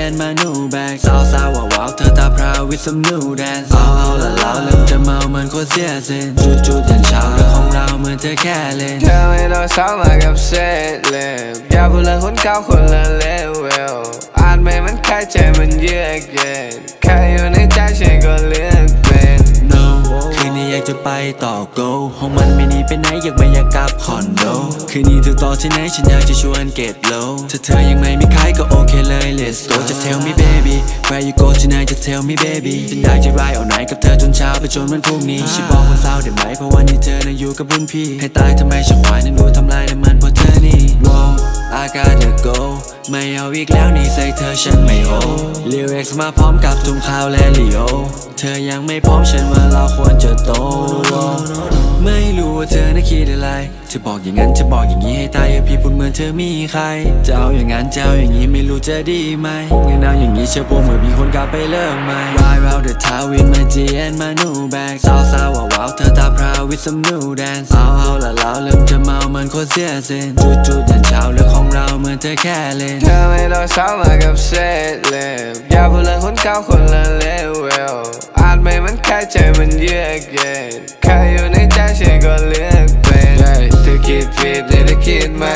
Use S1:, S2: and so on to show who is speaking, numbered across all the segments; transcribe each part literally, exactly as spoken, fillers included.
S1: and my new bag สาวสาวว้าวเธอตาพราว with some new dance เอาเอาละเราเริ่มจะเมาเหมือนโคตรเสียเซนจุดจุดยันเช้าเรื่องของเราเหมือนเธอแค่เล่นเธอไม่ต้องสาวมากับเส้นเล็บอย่าพูดเรื่องคนเก่าคนละเลเวลอ่านไม่มันแค่ใจมันเยือกเย็นแค่อยู่ในใจฉันก็เลือกเป็น no คืนนี้อยากจะไปต่อ go ห้องมันไม่หนีไปไหนอยากไม่อยากกลับคอนโดคืนนี้เธอต่อที่ไหนฉันอยากจะชวน get low ถ้าเธอยังไม่มีใครก็โอเคเลย let's go just tell me baby where you go tonight just tell me baby ฉันอยากจะ ride all night กับเธอจนเช้าไปจนวันพรุ่งนี้ฉันบอกว่าเศร้าได้ไหมเพราะวันนี้เธอนั้นอยู่กับรุ่นพี่ให้ตายทำไมฉันควายนั้นดูทำลายน้ำมันเพราะเธอนี่ wow I gotta go ไม่เอาอีกแล้วนี่ใส่เธอฉันไม่โอ lyrics มาพร้อมกับทุ่มข้าวและลีโอเธอยังไม่พร้อมฉันว่าเราควรจะโตไม่รู้ว่าเธอน่ะคิดอะไรจะบอกอย่างนั้นจะบอกอย่างนี้ให้ตายพี่พูดเหมือนเธอมีใครจะเอาอย่างนั้นจะเอาอย่างนี้ไม่รู้จะดีไหมงั้นเอาอย่างนี้เชื่อผมเมื่อมีคนกลับไปเลิกไหม Ride round the town with my G and my new bag สาวสาวว้าวเธอตาพราว with some new dance เอาเอาละเราเริ่มจะเมาเหมือนโคตรเสียเซนจุดจุดยันเช้าเรื่องของเราเหมือนเธอแค่เล่นเธอไม่ต้องสาวมากับเส้นเล็บอย่าพูดเรื่องคนเก่าคนละเลเวลอ่านไม่มันแค่ใจมันเยือกเย็นแค่อยู่ในใจฉันก็เลือกเป็นเธอคิดผิดหรือเธอคิดไหม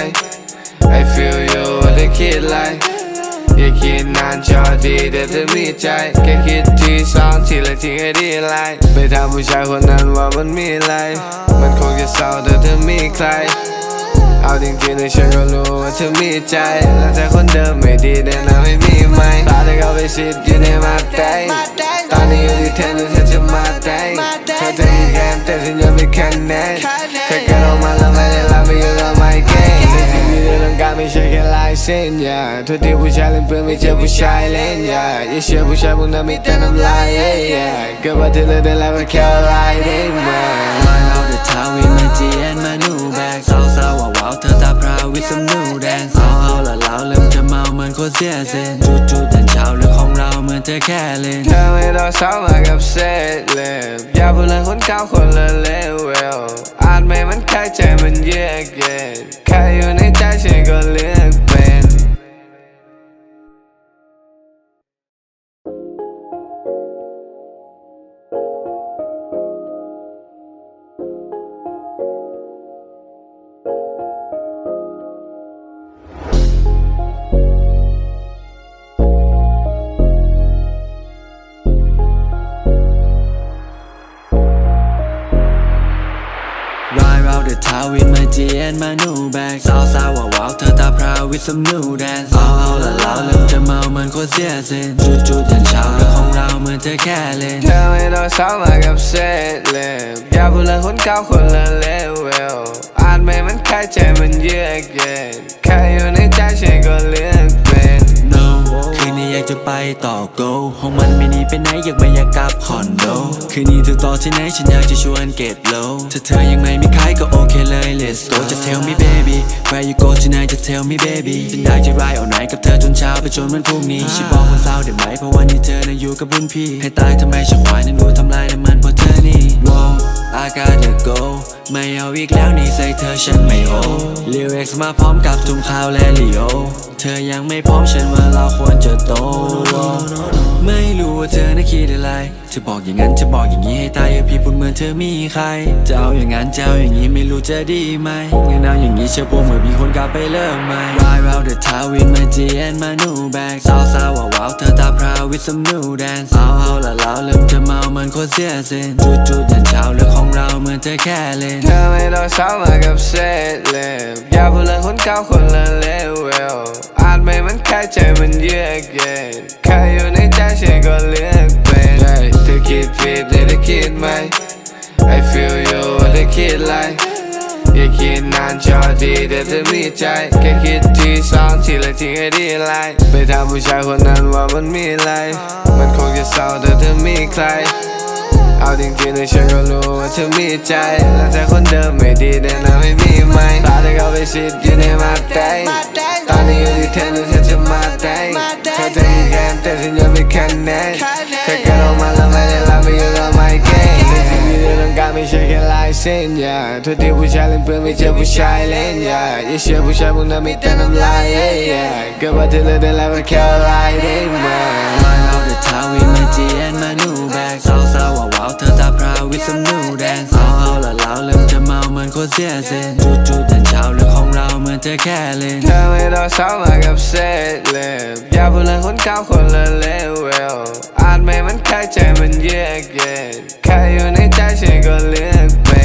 S1: I feel you ว่าเธอคิดไรอย่าคิดนานจอดีแต่เธอมีใจแค่คิดทีสองทีละทิ้งให้ดีไลไปถามผู้ชายคนนั้นว่ามันมีอะไรมันคงจะเศร้าแต่เธอมีใครเอาจริงๆเลยฉันก็รู้ว่าเธอมีใจและเธอคนเดิมไม่ดีแน่นอนไม่มีไหมตาเธอเข้าไปสิทธิ์อยู่ในมาแตงตอนนี้อยู่ที่เธอหรือเธอจะมาแตงเธอจะมีแค่แต่ฉันยังไม่แค่แน่เธอแค่ลงมาแล้วไม่ได้รับไม่อยู่แล้วไม่เก่งแต่สิ่งที่เธอต้องการไม่ใช่แค่ลายเส้นอย่าทุกที่ผู้ชายเล่นเพื่อนไม่เจอผู้ชายเล่นอย่าอย่าเชื่อผู้ชายพวกนั้นมีแต่น้ำลายเกิดมาเธอเลยได้แล้วก็แค่ลายได้ไหม Ride round the town with my G and my new bag สาวสาวว้าวเธอตาพราว with some new dance เอาเอาละเราเริ่มจะเมาเหมือนโคตรเสียเซนจุดจุดยันเช้าเรื่องของเราเหมือนเธอแค่เล่นเธอไม่ต้องสาวมากับเส้นเล็บอย่าพูดเรื่องคนเก่าคนละเลเวลอ่านไม่มันแค่ใจมันเยือกเย็นแค่อยู่ในใจฉันก็เลือกเป็น Ride round the town with my G and my new bag สาวสาวว้าวเธอตาพราว with some new dance เอาเอาละเราเริ่มจะเมาเหมือนโคตรเสียเซนจุดจุดยันเช้าเรื่องของเราเหมือนเธอแค่เล่นเธอไม่ต้องสาวมากับเส้นเล็บอย่าพูดเรื่องคนเก่าคนละเลเวลอ่านไม่มันแค่ใจมันเยือกเย็นแค่อยู่ในใจฉันก็เลือกเป็น no คืนนี้อยากจะไปต่อ go ห้องมันไม่หนีไปไหนอยากไม่อยากกลับคอนโดคืนนี้เธอต่อที่ไหนฉันอยากจะชวน get low ถ้าเธอยังไม่มีใครก็โอเคเลย let's go just tell me baby where you go tonight just tell me baby ฉันอยากจะ ride all night กับเธอจนเช้าไปจนวันพรุ่งนี้ฉันบอกว่าเศร้าได้ไหมเพราะวันนี้เธอนั้นอยู่กับรุ่นพี่ให้ตายทำไมฉันควายนั้นดูทำลายน้ำมันเพราะเธอนี่ wow I gotta go ไม่เอาอีกแล้วนี่ใส่เธอฉันไม่โอ lyrics มาพร้อมกับทุ่มข้าวและลีโอเธอยังไม่พร้อมฉันว่าเราควรจะโตไม่รู้ว่าเธอน่ะคิดอะไรจะบอกอย่างนั้นจะบอกอย่างนี้ให้ตายพี่พูดเหมือนเธอมีใครจะเอาอย่างนั้นจะเอาอย่างนี้ไม่รู้จะดีไหมงั้นเอาอย่างนี้เชื่อผมเมื่อมีคนกลับไปเลิกไหม Ride round the town with my G and my new bag สาวสาวว้าวเธอตาพราว with some new dance เอาเอาละเราเริ่มจะเมาเหมือนโคตรเสียเซนจุดจุดยันเช้าเรื่องของเราเหมือนเธอแค่เล่นเธอไม่ต้องสาวมากับเส้นเล็บอย่าพูดเรื่องคนเก่าคนละเลเวลอ่านไม่มันแค่ใจมันเยือกเย็นแค่อยู่ในใจฉันก็เลือกเป็นเธอคิดผิดหรือเธอคิดไหม I feel you ว่าเธอคิดไรอย่าคิดนานจอดีแต่เธอมีใจแค่คิดทีสองทีละทิ้งให้ดีไลไปถามผู้ชายคนนั้นว่ามันมีอะไรมันคงจะเศร้าแต่เธอมีใครเอาจริงๆเลยฉันก็รู้ว่าเธอมีใจและเธอคนเดิมไม่ดีแน่นอนไม่มีไหมตาเธอเข้าไปสิทธิ์อยู่ในมาแตงตอนนี้อยู่ที่เธอหรือเธอจะมาแตงเธอจะมีแค่แต่ฉันยังไม่แค่แน่เธอแค่ลงมาแล้วไม่ได้รับไม่อยู่แล้วไม่เก่งแต่สิ่งที่เธอต้องการไม่ใช่แค่ลายเส้นอย่าโทษที่ผู้ชายเล่นเปลืองไม่เจอผู้ชายเล่นอย่าอย่าเชื่อผู้ชายพวกนั้นมีแต่น้ำลายเกิดมาเธอเลยได้แล้วก็แค่ลายได้มา Why all the time with my G and my new bag สาวสาวว้าวเธอตาพราว with some new dance เอาเอาละเราเริ่มจะเมาเหมือนคนเสียเส้นจู่ๆแต่เช้าเรื่องของเราเหมือนเธอแค่เล่นเธอไม่ต้องเศร้ามากับเศษเล็บอย่าพูดเรื่องคนเก่าคนละเลเวลอาจไม่มันแค่ใจมันเยือกเย็นแค่อยู่ในใจฉันก็เลือกเป็น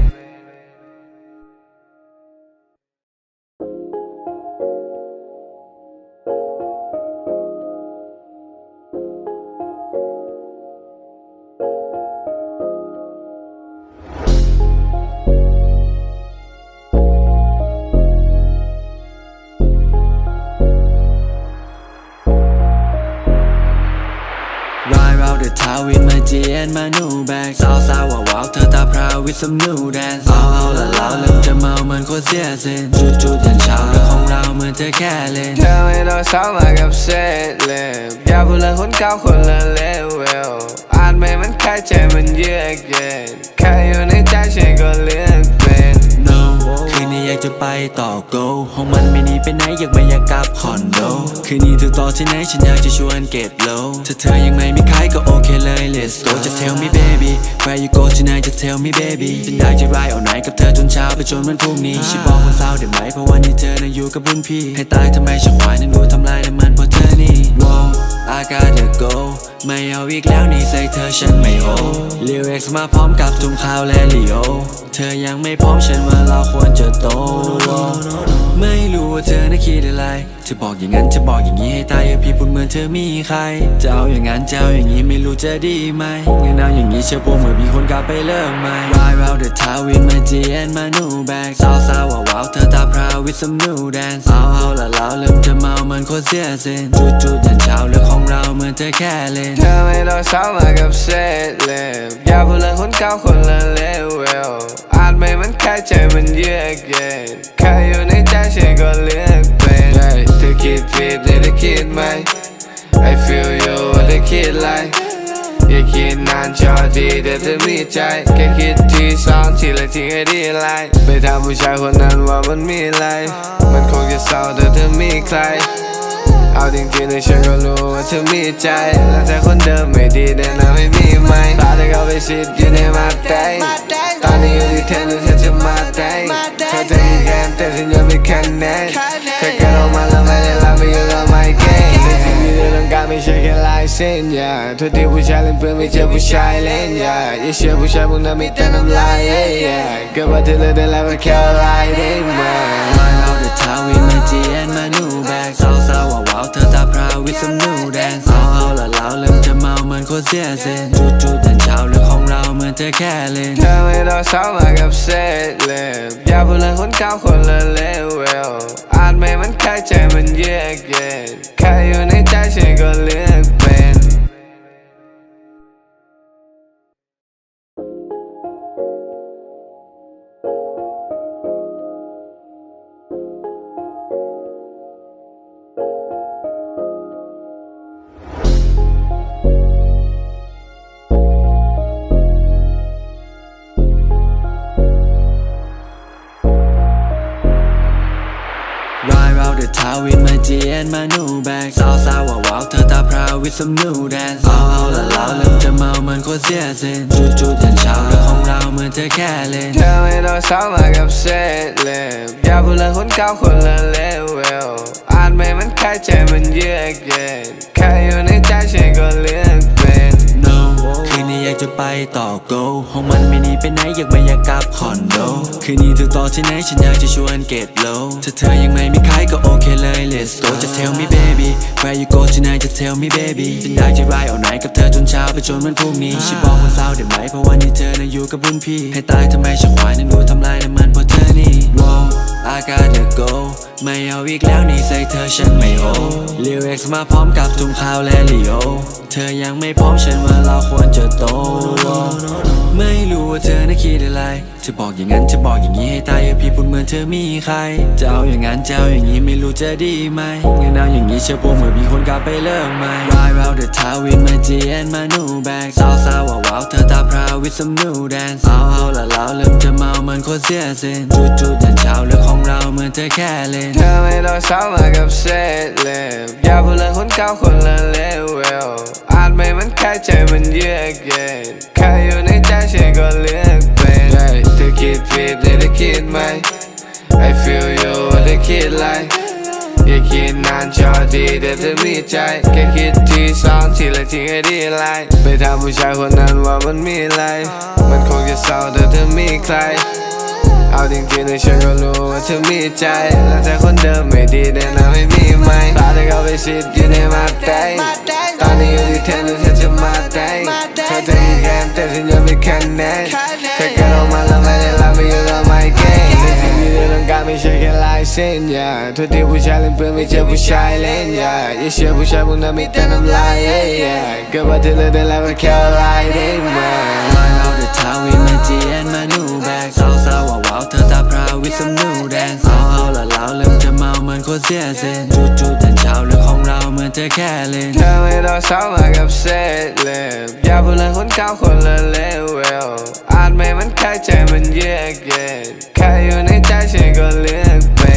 S1: Ride round the town with my G and my new bag สาวสาวว้าวเธอตาพราว with some new dance เอาเอาละเราเริ่มจะเมาเหมือนคนเสียเส้นจู่ๆยันเช้าเรื่องของเราเหมือนเธอแค่เล่นเธอไม่ต้องเศร้ามากับเศษเล็บอย่าพูดเรื่องคนเก่าคนละเลเวลอาจไม่มันแค่ใจมันเยือกเย็นแค่อยู่ในใจฉันก็เลือกเป็น No คืนนี้อยากจะไปต่อ go ห้องมันไม่หนีไปไหนอยากไม่อยากกลับคอนโดคืนนี้ถึงต่อที่ไหนฉันอยากจะชวน get low ถ้าเธอยังไม่มีใครก็โอเคเลย let's go just tell me baby where you go tonight just tell me baby ฉันอยากจะ ride all night กับเธอจนเช้าไปจนวันพรุ่งนี้ฉันบอกว่าเศร้าได้ไหมเพราะวันนี้เธอน่ะอยู่กับรุ่นพี่ให้ตายทำไมฉันควายนั้นดูทำลายน้ำมันเพราะเธอนี่ Wow I gotta go ไม่เอาอีกแล้วนี่ใส่เธอฉันไม่โอเรียว X มาพร้อมกับทุ่งข้าวและลีโอเธอยังไม่พร้อมฉันว่าเราควรจะโตไม่รู้ว่าเธอน่ะคิดอะไรเธอบอกอย่างนั้นจะบอกอย่างนี้ให้ตายอย่าพี่พูดเหมือนเธอมีใครจะเอาอย่างนั้นจะเอาอย่างนี้ไม่รู้จะดีไหมงั้นเอาอย่างนี้เชื่อผมเมื่อมีคนกลับไปเริ่มใหม่ Ride round the town with my G and my new bag สาวสาวว้าวเธอตาพราว with some new dance เอาเอาละเราเริ่มจะเมาเหมือนคนเสียเส้นจู่ๆยันเช้าเรื่องของเราเหมือนเธอแค่เล่นเธอไม่ต้องเศร้ามากับเศษเล็บอย่าพูดเรื่องคนเก่าคนละเลเวลอาจไม่มันแค่ใจมันเยือกเย็นแค่อยู่ในใจฉันก็เลือกเป็นเธอคิดผิดเลยเธอคิดไหม I feel you ว่าเธอคิดไรอย่าคิดนานจอดีเดี๋ยวเธอมีใจแค่คิดทีสองทีละทีให้ดีไลไปถามผู้ชายคนนั้นว่ามันมีอะไรมันคงจะเศร้าแต่เธอมีใครเอาจริงๆเลยฉันก็รู้ว่าเธอมีใจและแต่คนเดิมไม่ดีแน่นอนไม่มีไหมตาเธอเข้าไปสิทธิ์อยู่ในมาเต้ตอนนี้อยู่ที่เธอเธอจะมาเต้เธอจะมีแค่แต่ฉันยังไม่แค่แน่เธอเกิดออกมาแล้วไม่ได้รับไม่อยู่กับไม่เก่งในสิ่งที่เรื่องการไม่ใช่แค่ลายเส้นอย่าโทษที่ผู้ชายเล่นเปลืองไม่เจอผู้ชายเล่นอย่าอย่าเชื่อผู้ชายพวกนั้นมีแต่น้ำลายเกิดมาเธอเลยได้แล้วก็แค่ลายได้มา Ride round the town with my G and my new bag สาวสาวว้าวเธอตาพราว with some new dance เอาเอาละเราเริ่มจะเมาเหมือนคนเสียเส้นจู่ๆยันเช้าเรื่องของเราเหมือนเธอแค่เล่นเธอไม่ต้องเศร้ามากับเศษเล็บอย่าพูดเรื่องคนเก่าคนละเลเวลอาจไม่มันแค่ใจมันเยือกเย็นแค่อยู่ในใจฉันก็เลือกเป็น Ride round the town with my G and my new bag สาวสาวว้าวเธอตาพราว with some new dance เอาเอาละเราเริ่มจะเมาเหมือนคนเสียเส้นจู่ๆยันเช้าเรื่องของเราเหมือนเธอแค่เล่นเธอไม่ต้องเศร้ามากับเศษเล็บอย่าพูดเรื่องคนเก่าคนละเลเวลอาจไม่มันแค่ใจมันเยือกเย็นแค่อยู่ในใจฉันก็เลือกเป็น No คืนนี้อยากจะไปต่อ go ห้องมันไม่หนีไปไหนอยากไม่อยากกลับคอนโดคืนนี้ถึงต่อที่ไหนฉันอยากจะชวน get low ถ้าเธอยังไม่มีใครก็โอเคเลย let's go just tell me baby where you go tonight just tell me baby ฉันอยากจะ ride all night กับเธอจนเช้าไปจนวันพรุ่งนี้ฉันบอกว่าเศร้าได้ไหมเพราะวันนี้เธอน่ะอยู่กับรุ่นพี่ให้ตายทำไมฉันควายนั้นดูทำลายน้ำมันเพราะเธอนี่ Wow I gotta go ไม่เอาอีกแล้วนี่ใส่เธอฉันไม่โอเรียวเอ็กซ์มาพร้อมกับทุ่งข้าวและลีโอเธอยังไม่พร้อมฉันว่าเราควรจะโตไม่รู้ว่าเธอน่ะคิดอะไรจะบอกอย่างนั้นจะบอกอย่างนี้ให้ตายอย่าพี่พูดเหมือนเธอมีใครจะเอาอย่างนั้นจะเอาอย่างนี้ไม่รู้จะดีไหมงั้นเอาอย่างนี้เชื่อผมเมื่อมีคนกลับไปเลิกไหม Ride round the town with my G and my new bag สาวสาวว้าวว้าวเธอตาพราว with some new dance เอาเอาละเราเริ่มจะเมามันโคตรเสียเส้นจุดจุดยันเช้าเรื่องของเราเหมือนเธอแค่เล่นเธอไม่ต้องเศร้ามากับเศษเล็บอย่าพูดเรื่องคนเก่าคนละเลวอาจไม่มันแค่ใจมันเยือกเย็นแค่อยู่ในใจฉันก็เลือกเป็นเธอคิดผิดเลยเธอคิดไหม I feel you ว่าเธอคิดไรอย่าคิดนานจอดีแต่เธอมีใจแค่คิดทีสองทีละทีให้ดีไลไปถามผู้ชายคนนั้นว่ามันมีอะไรมันคงจะเศร้าแต่เธอมีใครเอาจริงๆเลยฉันก็รู้ว่าเธอมีใจแล้วแต่คนเดิมไม่ดีแน่นอนไม่มีไหมตาเธอเข้าไปสิทธิ์อยู่ในมาแตงตอนนี้อยู่ที่เธอแล้วเธอจะมาแตงเธอจะมีแค่แต่ฉันยังไม่คะแนนเธอแค่ลงมาแล้วไม่ได้รับไม่อยู่แล้วไม่เก่งแต่สิ่งที่เธอต้องการไม่ใช่แค่ลายเส้นอย่าทุกที่ผู้ชายเล่นเพื่อนไม่เจอผู้ชายเล่นอย่าอย่าเชื่อผู้ชายพวกนั้นมีแต่น้ำลายเกิดมาเธอเลยได้แล้วก็แค่ลายได้ไหม Ride round the town with my G and my new bag สาวสาวว้าวว้าวเธอตาพราว with some new dance เอาเอาละเราเริ่มจะเมามันโคตรเสียเส้นจุดจุดยันเช้าเรื่องของเราเหมือนเธอแค่เล่นเธอไม่ต้องเศร้ามากับเศษเล็บอย่าพูดเรื่องคนเก่าคนละเลวอาจไม่มันแค่ใจมันเยือกเย็นแค่อยู่ในใจฉันก็เลือกเป็น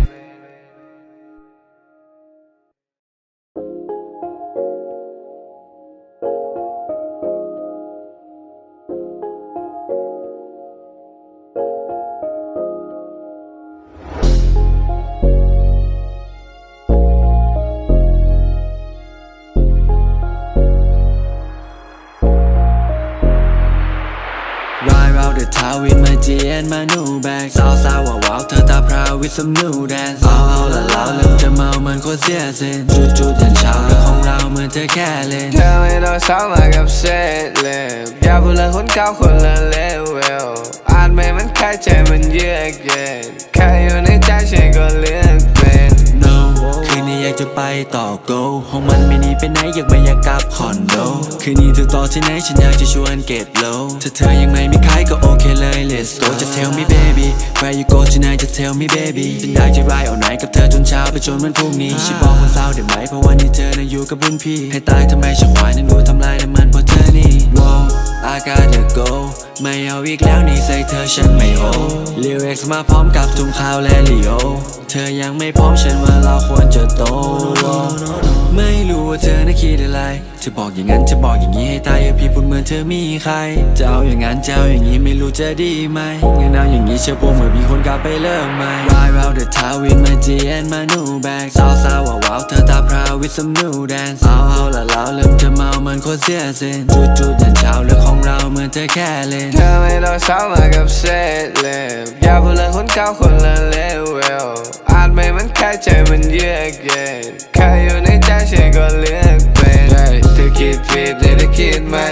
S1: Ride round the town with my G and my new bag สาวสาวว้าวว้าวเธอตาพราว with some new dance เอาเอาละเราเริ่มจะเมามันโคตรเสียเส้นจุดจุดยันเช้าเรื่องของเราเหมือนเธอแค่เล่นเธอไม่ต้องเศร้ามากับเศษเล็บอย่าพูดเรื่องคนเก่าคนละเลวอาจไม่มันแค่ใจมันเยือกเย็นแค่อยู่ในใจฉันก็เลือกเป็น No คืนนี้อยากจะไปต่อ go ห้องมันไม่หนีไปไหนอยากไม่อยากกลับคอนโดคืนนี้เธอต่อที่ไหนฉันอยากจะชวน get low ถ้าเธอยังไม่มีใครก็โอเคเลย let's go just tell me baby where you go tonight just tell me baby ฉันอยากจะ ride all night กับเธอจนเช้าไปจนวันพรุ่งนี้ฉันบอกว่าเศร้าได้ไหมเพราะวันนี้เธอน่ะอยู่กับรุ่นพี่ให้ตายทำไมฉันควายนั้นดูทำลายน้ำมันเพราะเธอนี่ Wow I gotta go ไม่เอาอีกแล้วนี่ใส่เธอฉันไม่โอเรียวเอ็กซ์มาพร้อมกับทุ่งข้าวและลีโอเธอยังไม่พร้อมฉันว่าเราควรจะโตไม่รู้ว่าเธอน่ะคิดอะไรจะบอกอย่างนั้นจะบอกอย่างนี้ให้ตายอย่าพี่พูดเหมือนเธอมีใครจะเอาอย่างนั้นจะเอาอย่างนี้ไม่รู้จะดีไหมงั้นเอาอย่างนี้เชื่อผมเมื่อมีคนกลับไปเลิกไหม Ride round the town with my G and my new bag สาวสาวว้าวว้าวเธอตาพราว with some new dance เอาเอาละเราเริ่มจะเมามันโคตรเสียเส้นจุดจุดยันเช้าเรื่องของเราเหมือนเธอแค่เล่นเธอไม่ต้องเศร้ามากับเศษเล็บอย่าพูดเรื่องคนเก่าคนละเลวอาจไม่มันแค่ใจมันเยือกเย็นแค่อยู่ในใจฉันก็เลือกเป็นเธอคิดผิดเลยเธอคิดไหม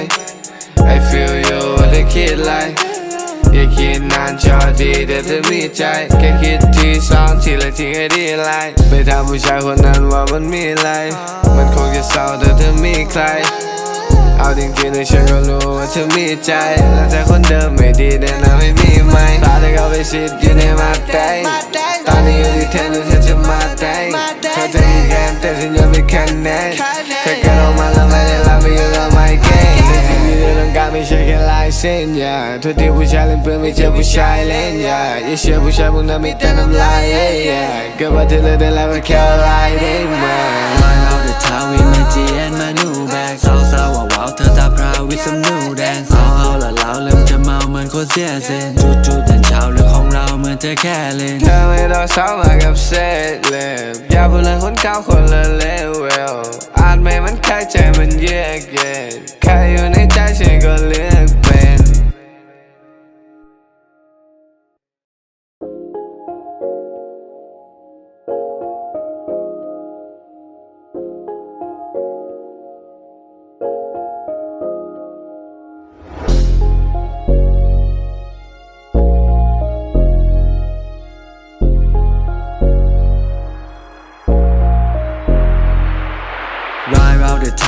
S1: I feel you ว่าเธอคิดไรอย่าคิดนานจอดีแต่เธอมีใจแค่คิดทีสองทีละทีให้ดีไลไปถามผู้ชายคนนั้นว่ามันมีอะไรมันคงจะเศร้าแต่เธอมีใครเอาจริงๆเลยฉันก็รู้ว่าเธอมีใจแล้วแต่คนเดิมไม่ดีแน่นอนไม่มีไหมตาเธอเข้าไปสิทธิ์อยู่ในมาแตงตอนนี้อยู่ที่เธอแล้วเธอจะมาแตงเธอจะมีแค่แต่ฉันยังไม่คะแนนเธอแค่ลงมาแล้วไม่ได้รับไม่อยู่แล้วไม่เก่งแต่สิ่งที่เธอต้องการไม่ใช่แค่ลายเส้นอย่าทุกที่ผู้ชายเล่นเพื่อนไม่เจอผู้ชายเล่นอย่าอย่าเชื่อผู้ชายพวกนั้นมีแต่น้ำลายเกิดมาเธอเลยได้แล้วก็แค่ลายได้ไหม Ride round the town with my G and my new bag สาวสาวว้าวว้าวเธอตาพราว with some new dance เอาเอาละเราเริ่มจะเมามันโคตรเสียเส้นจุดจุดยันเช้าเรื่องของเราเหมือนเธอแค่เล่นเธอไม่ต้องเศร้ามากับเศษเล็บอย่าพูดเรื่องคนเก่าคนละเลวอาจไม่มันแค่ใจมันเยือกเย็นแค่อยู่ในใจฉันก็เลือกเป็น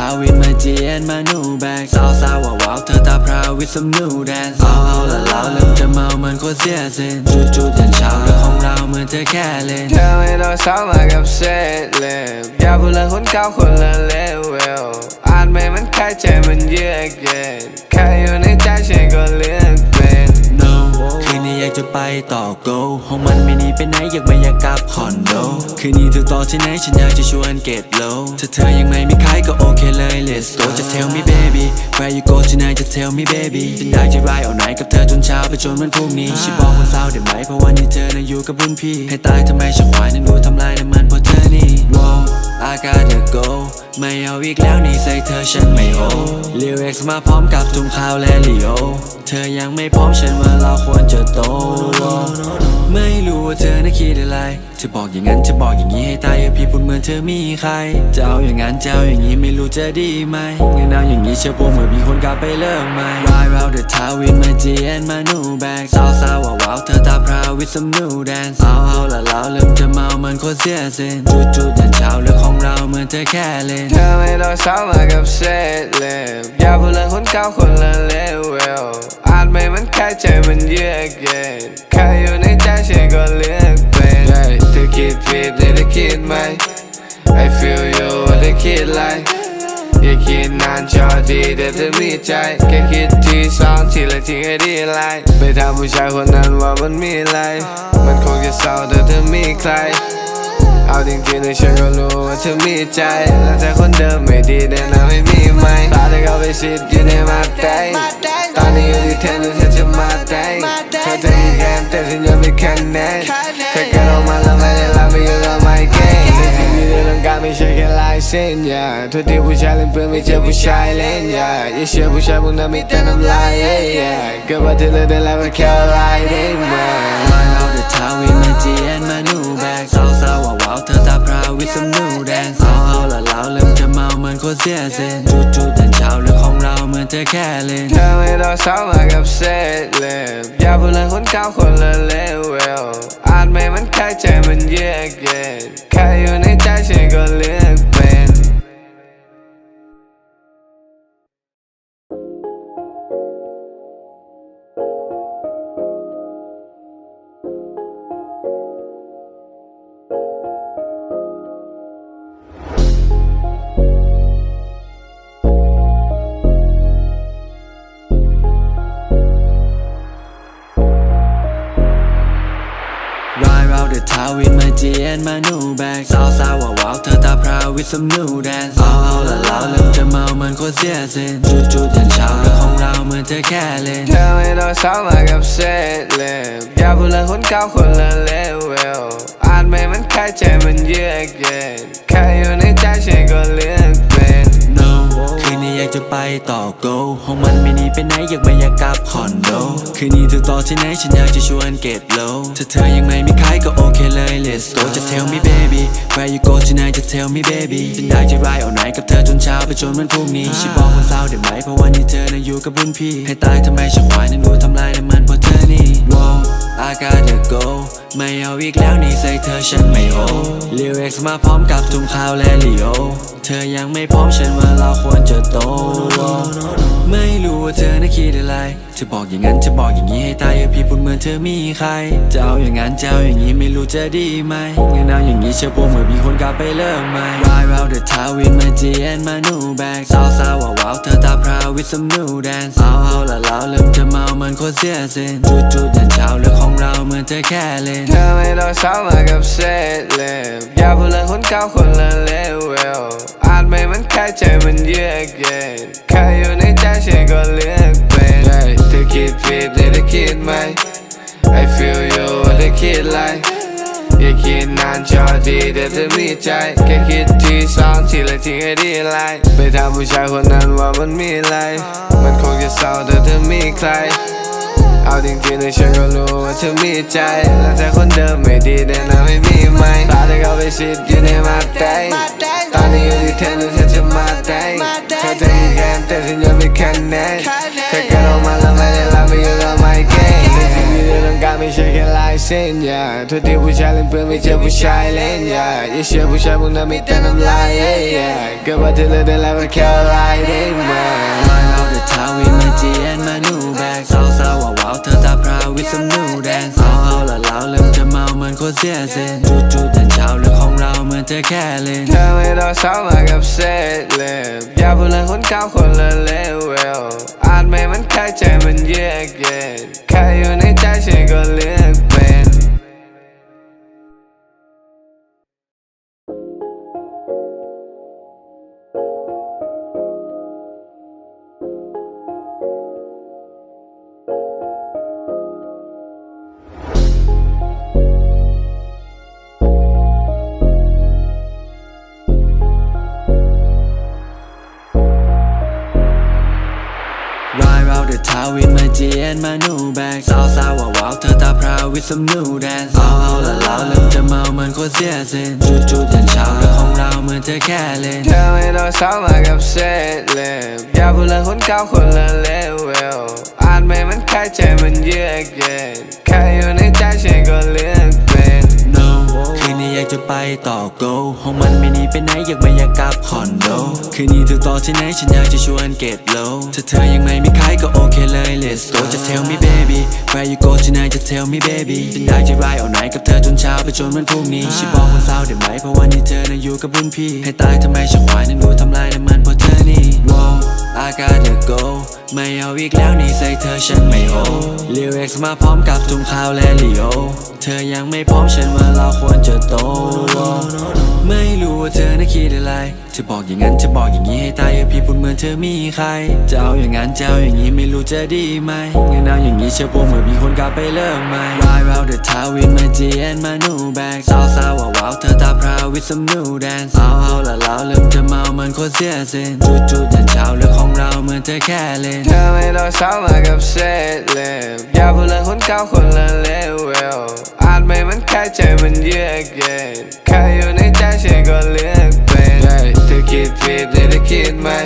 S1: าวินมาจีเอ็นมาหนูแบกสาวสาวว้าวเธอตาพราว with some new dance เอาเอาละเราเริ่มจะเมามันโคตรเสียเส้นจู่ๆยันเช้าเรื่องของเราเหมือนเธอแค่เล่นเธอไม่ต้องเศร้ามากับเส้นเล็บอย่าพูดเลยคนเก่าคนละเลเวลอ่านไม่มันคล้ายใจมันเยือกเย็นแค่อยู่ในใจฉันก็เลือกเป็น no คืนนี้อยากจะไปต่อ go ห้องมันไม่หนีไปไหนอยากไม่อยากกลับคอนโดคืนนี้เธอต่อที่ไหนฉันอยากจะชวน get low ถ้าเธอยังไม่มีใครก็โอเคเลย let's go just tell me baby where you go tonight just tell me baby ฉันอยากจะ ride all night กับเธอจนเช้าไปจนวันพรุ่งนี้ฉันบอกวันเสาร์ได้ไหมเพราะวันนี้เธอน่ะอยู่กับรุ่นพี่ให้ตายทำไมฉันควายนั่งดูทำลายน้ำมันเพราะเธอนี่ wow I gotta go ไม่เอาอีกแล้วนี่ใส่เธอฉันไม่โอ lyrics มาพร้อมกับทุ่งข้าวและลีโอเธอยังไม่พร้อมฉันว่าเราควรจะโตไม่รู้ว่าเธอน่ะคิดอะไรเธอบอกอย่างนั้นจะบอกอย่างนี้ให้ตายอย่าพี่พูดเหมือนเธอมีใครจะเอาอย่างนั้นจะเอาอย่างนี้ไม่รู้จะดีไหมงั้นเอาอย่างนี้เชื่อผมเมื่อมีคนกลับไปเลิกไหม Ride round the town with my G and my new bag สาวสาวว้าวเธอตาพราว with some new dance เอาเอาละเราเริ่มจะเมามันโคตรเสียเส้นจู่ๆยันเช้าเรื่องของเราเหมือนเธอแค่เล่นเธอไม่ต้องเศร้ามากับเส้นเล็บอย่าพูดเลยคนเก่าคนละเลเวลอ่านไม่มันคล้ายใจมันเยือกเย็นแค่อยู่ในใจฉันก็เลือกเป็นเธอคิดผิดเลยเธอคิดไหม I feel you ว่าเธอคิดไรอย่าคิดนานจอดีแต่เธอมีใจแค่คิดทีสองทีละทีให้ดีไลไปถามผู้ชายคนนั้นว่ามันมีอะไรมันคงจะเศร้าแต่เธอมีใครเอาจริงๆเลยฉันก็รู้ว่าเธอมีใจและแต่คนเดิมไม่ดีแน่นอนไม่มีไหมตาเธอเข้าไปสิทธิ์อยู่ในมาแตงตอนนี้อยู่ที่เธอแล้วเธอจะมาแตงเธอจะมีแค่แต่ฉันยังไม่แค่แน่เธอแค่ลงมาแล้วไม่ได้รับไม่อยู่กับไม่เก่งแต่สิ่งที่เธอต้องการไม่ใช่แค่ลายเส้นอย่าทุกที่ผู้ชายเล่นเพื่อนไม่เจอผู้ชายเล่นอย่าอย่าเชื่อผู้ชายพวกนั้นมีแต่น้ำลายเกิดมาเธอเลยได้แล้วก็แค่ลายได้ไหม Ride out the town with my G and my new bag สาวสาวว้าวเธอตาพราว with some new dance เอาเอาละเราเริ่มจะเมามันโคตรเสียเส้นจู่ๆยันเช้าเรื่องของเราเหมือนเธอแค่เล่นเธอไม่ต้องเศร้ามากับเส้นเล็บอย่าพูดเลยคนเก่าคนละเลเวลอ่านไม่มันคล้ายใจมันเยือกเย็นแค่อยู่ในใจฉันก็เลือกเป็น Ride round the town with my G and my new bag สาวสาวว้าวเธอตาพราว with some new dance เอาเอาละเราเริ่มจะเมามันโคตรเสียเส้นจู่ๆยันเช้าเรื่องของเราเหมือนเธอแค่เล่นเธอไม่ต้องเศร้ามากับเส้นเล็บอย่าพูดเลยคนเก่าคนละเลเวลอ่านไม่มันคล้ายใจมันเยือกเย็นแค่อยู่ในใจฉันก็เลือกเป็น no คืนนี้อยากจะไปต่อ go ห้องมันไม่หนีไปไหนอยากไม่อยากกลับคอนโดคืนนี้เธอต่อที่ไหนฉันอยากจะชวน get low ถ้าเธอยังไม่มีใครก็โอเคเลย let's go just tell me baby where you go tonight just tell me baby ฉันอยากจะ ride all night กับเธอจนเช้าไปจนวันพรุ่งนี้ฉันบอกวันเสาร์ได้ไหมเพราะวันนี้เธอน่ะอยู่กับรุ่นพี่ให้ตายทำไมฉันควายนั่งดูทำลายน้ำมันเพราะเธอนี่ wow I gotta go ไม่เอาอีกแล้วนี่ใส่เธอฉันไม่โอ lyrics มาพร้อมกับทุ่งข้าวและลีโอเธอยังไม่พร้อมฉันว่าเราควรจะโตไม่รู้ว่าเธอน่ะคิดอะไรเธอบอกอย่างนั้นจะบอกอย่างนี้ให้ตายอย่าพี่พูดเหมือนเธอมีใครจะเอาอย่างนั้นจะเอาอย่างนี้ไม่รู้จะดีไหมงั้นเอาอย่างนี้เชื่อผมเมื่อมีคนกลับไปเลิกไหม Ride round the town with my G and my new bag สาวสาวว้าวเธอตาพราว with some new dance เอาเอาละเราเริ่มจะเมามันโคตรเสียเส้นจู่ๆยันเช้าเรื่องของเราเหมือนเธอแค่เล่นเธอไม่ต้องเศร้ามากับเส้นเล็บอย่าพูดเลยคนเก่าคนละเลเวลอ่านไม่มันคล้ายใจมันเยือกเย็นแค่อยู่ในใจฉันก็เลือกเป็นเธอคิดผิดเลยเธอคิดไหม I feel you ว่าเธอคิดไรอย่าคิดนานจอดีแต่เธอมีใจแค่คิดทีสองทีละทีให้ดีไลไปถามผู้ชายคนนั้นว่ามันมีอะไรมันคงจะเศร้าแต่เธอมีใครเอาจริงๆเลยฉันก็รู้ว่าเธอมีใจและแต่คนเดิมไม่ดีแน่นอนไม่มีไหมตาเธอเข้าไปสิทธิ์อยู่ในมาแตงตอนนี้อยู่ที่เธอแล้วเธอจะมาแตงเธอจะมีแค่แต่ฉันยังไม่แค่แน่เธอแค่ลงมาแล้วไม่ได้รับไม่อยู่กับไม่เก่งแต่สิ่งที่เธอต้องการไม่ใช่แค่ลายเส้นอย่าโทษที่ผู้ชายเล่นเปื้อนไม่เจอผู้ชายเล่นอย่าอย่าเชื่อผู้ชายพวกนั้นมีแต่น้ำลายเกิดมาเธอเลยได้แล้วก็แค่ลายได้ไหม Line out the town with my G and my new bag สาวสาวว้าวว้าวเธอตาพราว with some new dance เอาเอาละเราเริ่มจะเมาเหมือนโคตรเสียเส้นจู่ๆแต่เช้าเรื่องของเราเหมือนเธอแค่เล่นเธอไม่ต้องสาวมากับเส้นเล็บอย่าพูดเลยคนเก่าคนละเลวอาจไม่มันแค่ใจมันเยือกเย็นแค่อยู่ในใจฉันก็เลือกเป็น Ride round the town with my G and my new bag สาวสาวว้าวว้าวเธอตาพราว with some new dance เอาเอาละเราเริ่มจะเมาเหมือนโคตรเสียเส้นจู่ๆยันเช้าเรื่องของเราเหมือนเธอแค่เล่นเธอไม่ต้องสาวมากับเส้นเล็บอย่าพูดเลยคนเก่าคนละเลวอาจไม่มันแค่ใจมันเยือกเย็นแค่อยู่ในใจฉันก็เลือกเป็น No คืนนี้อยากจะไปต่อ go ห้องมันไม่หนีไปไหนอยากไม่อยากกลับคอนโดคืนนี้ถึงต่อที่ไหนฉันอยากจะชวน get low ถ้าเธอยังไม่มีใครก็โอเคเลย let's go just tell me baby where you go tonight just tell me baby ฉันอยากจะ ride all night กับเธอจนเช้าไปจนวันพรุ่งนี้ฉันบอกว่าเศร้าได้ไหมเพราะวันนี้เธอนั้นอยู่กับรุ่นพี่ให้ตายทำไมฉันควายนั้นดูทำลายน้ำมันเพราะเธอนี่ Wow I gotta go ไม่เอาอีกแล้วนี่ใส่เธอฉันไม่โอ Lyrics มาพร้อมกับทุ่มข่าวและลีโอเธอยังไม่พร้อมฉันว่าเราควรจะโตไม่รู้ว่าเธอน่ะคิดอะไรเธอบอกอย่างนั้นจะบอกอย่างนี้ให้ตายอย่าพี่พูดเหมือนเธอมีใครจะเอาอย่างนั้นจะเอาอย่างนี้ไม่รู้จะดีไหมงั้นเอาอย่างนี้เชื่อผมเมื่อมีคนกลับไปเลิกไหม Ride round the town with my G and my new bag สาวสาวว้าวว้าวเธอตาพราว with some new dance เอาเอาละเราเริ่มจะเมาเหมือนโคตรเสียเส้นจู่ๆยันเช้าเรื่องของเราเหมือนเธอแค่เล่นเธอไม่ต้องสาวมากับเส้นเล็บอย่าพูดเลยคนเก่าคนละเลวอาจไม่มันแค่ใจมันเยือกเย็นแค่อยู่ในใจฉันก็เลือกเป็นเธอคิดผิดเลยเธอคิดไหม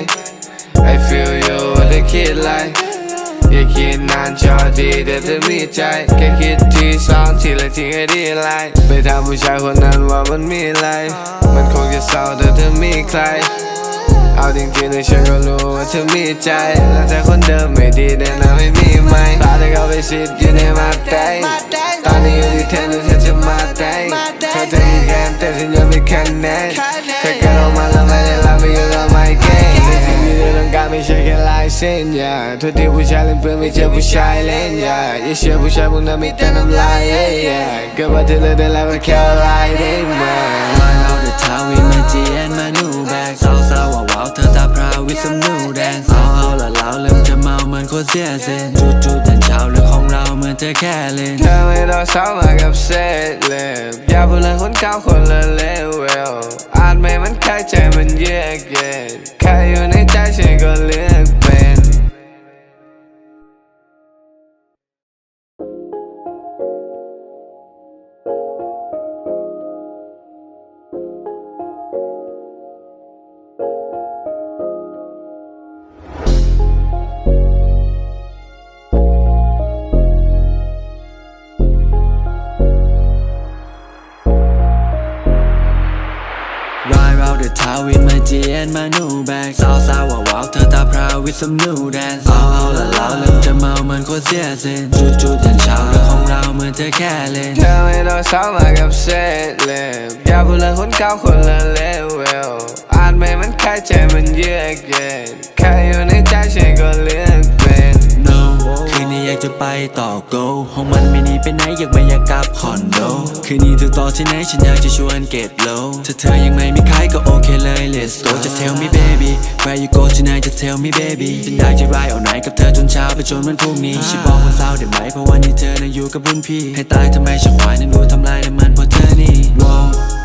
S1: I feel you ว่าเธอคิดไรอย่าคิดนานจอดีแต่เธอมีใจแค่คิดทีสองทีละทีให้ดีไลไปถามผู้ชายคนนั้นว่ามันมีอะไรมันคงจะเศร้าแต่เธอมีใครเอาจริงๆเลยฉันก็รู้ว่าเธอมีใจแล้วแต่คนเดิมไม่ดีแน่นอนไม่มีไหมตาเธอเข้าไปสิทธิ์อยู่ในมาแตงตอนนี้อยู่ที่เธอหรือเธอจะมาแตงเธอจะมีแค่แต่ฉันยังไม่คะแนนเธอเกิดออกมาแล้วไม่ได้รับไม่อยู่แล้วไม่เก่งแต่สิ่งที่เธอต้องการไม่ใช่แค่ลายเส้นอย่าโทษที่ผู้ชายเล่นเปื้อนไม่เจอผู้ชายเล่นอย่าอย่าเชื่อผู้ชายพวกนั้นมีแต่น้ำลายเกิดมาเธอเลยได้แล้วก็แค่ลายได้ไหม Line out the town with my G and my new bag สาวสาวว้าวว้าวเธอตาพราว with some new dance เอาเอาละเราเริ่มจะเมาเหมือนโคตรเสียเส้นจู่ๆยันเช้าเรื่องของเราเหมือนเธอแค่เล่นเธอไม่ต้องสาวมากับเส้นเล็บอย่าพูดเลยคนเก่าคนละเลวอาจไม่มันแค่ใจมันเยือกเย็นแค่อยู่ในใจฉันก็เลือกเป็น Ride round the town with my G and my new bag สาวสาวว้าวว้าวเธอตาพราว with some new dance เอาเอาละเราเริ่มจะเมาเหมือนโคตรเสียเส้นจู่ๆยันเช้าเรื่องของเราเหมือนเธอแค่เล่นเธอไม่ต้องสาวมากับเส้นเล็บอย่าพูดเลยคนเก่าคนละเลวอาจไม่มันแค่ใจมันเยือกเย็นแค่อยู่ในใจฉันก็เลือกเป็น No คืนนี้อยากจะไปต่อ go ห้องมันไม่หนีไปไหนอยากไม่อยากกลับคอนโดคืนนี้ถึงต่อที่ไหนฉันอยากจะชวน get low ถ้าเธอยังไม่มีใครก็โอเคเลย let's go just tell me baby where you go tonight just tell me baby ฉันอยากจะ ride all night กับเธอจนเช้าไปจนวันพรุ่งนี้ฉันบอกว่าเศร้าได้ไหมเพราะวันนี้เธอนั้นอยู่กับรุ่นพี่ให้ตายทำไมฉันควายนั้นดูทำลายน้ำมันเพราะเธอนี่ Wow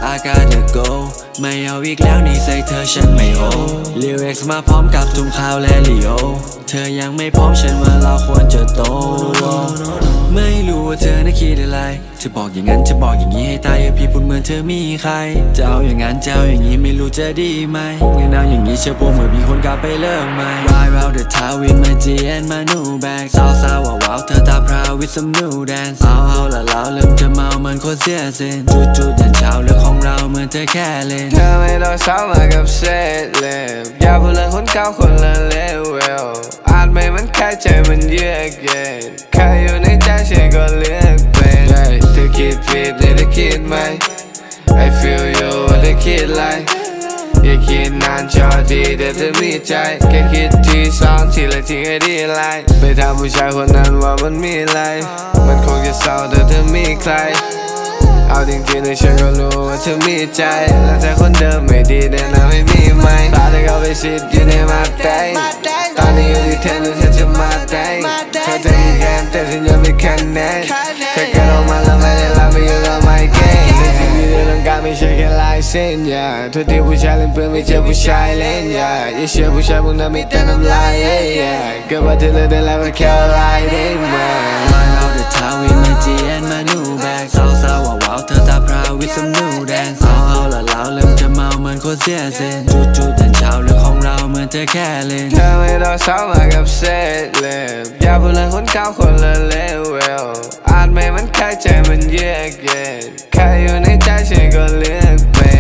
S1: I gotta go ไม่เอาอีกแล้วนี่ใส่เธอฉันไม่โอลิวเอ็กซ์มาพร้อมกับทุ่งขาวและลีโอเธอยังไม่พร้อมฉันว่าเราควรจะโตไม่รู้ว่าเธอน่ะคิดอะไรจะบอกอย่างนั้นจะบอกอย่างนี้ให้ตายพี่พูดเหมือนเธอมีใครจะเอาอย่างนั้นจะเอาอย่างนี้ไม่รู้จะดีไหมงั้นเอาอย่างนี้เชื่อผมเมื่อมีคนกลับไปเริ่มใหม่ Ride round the town with my G and my new bag สาวสาวว้าวเธอตาพราว with some new dance เอาเอาละเราเริ่มจะเมามันโคตรเสียเส้นจุดๆยันเช้าเรื่องของเราเหมือนเธอแค่เล่น
S2: เธอไม่ต้องสาวมากับเศษเล็บอย่าพูดเรื่องคนเก่าคนละเลเวลอาจไม่มันแค่ใจมันเยือกเย็นแค่อยู่ในใจฉันก็เลือกเป็นเธอคิดผิดหรือเธอคิดไหม I feel you ว่าเธอคิดไรอย่าคิดนานจอดีแต่เธอมีใจแค่คิดทีสองทีละทีให้ดีไลไปถามผู้ชายคนนั้นว่ามันมีอะไรมันคงจะเศร้าแต่เธอมีใครเอาจริงๆเลยฉันก็รู้ว่าเธอมีใจและแต่คนเดิมไม่ดีแน่นอนไม่มีไหมตาเธอเข้าไปสิทธิ์อยู่ในมาแตงตอนนี้อยู่ที่เธอหรือเธอจะมาแตงเธอจะมีแค่แต่ฉันยังไม่คะแนนเธอแค่ลงมาแล้วไม่ได้รับไม่อยู่แล้วไม่เก่งแต่ที่มีเรื่องการไม่ใช่แค่ลายเส้นอย่าทุกที่ผู้ชายเล่นเพื่อนไม่เจอผู้ชายเล่นอย่าอย่าเชื่อผู้ชายพวกนั้นมีแต่น้ำลายเกิดมาเธอเลยได้แล้วก็แค่ลายได้ไหม
S1: Ride round the town with my G and my new bag สาวสาวว้าวเธอตาพราว with some new dance เอาเอาละเราเริ่มจะเมาเหมือนโคตรเสียเส้นจุดๆยันเช้าเรื่องของเราเหมือนเธอแค่เล่น
S2: เธอไม่ต้องสาวมากับเศษเล็บอย่าพูดเรื่องคนเก่าคนละเลเวลอาจไม่มันแค่ใจมันเยือกเย็นแค่อยู่ในใจฉันก็เลือกเป็น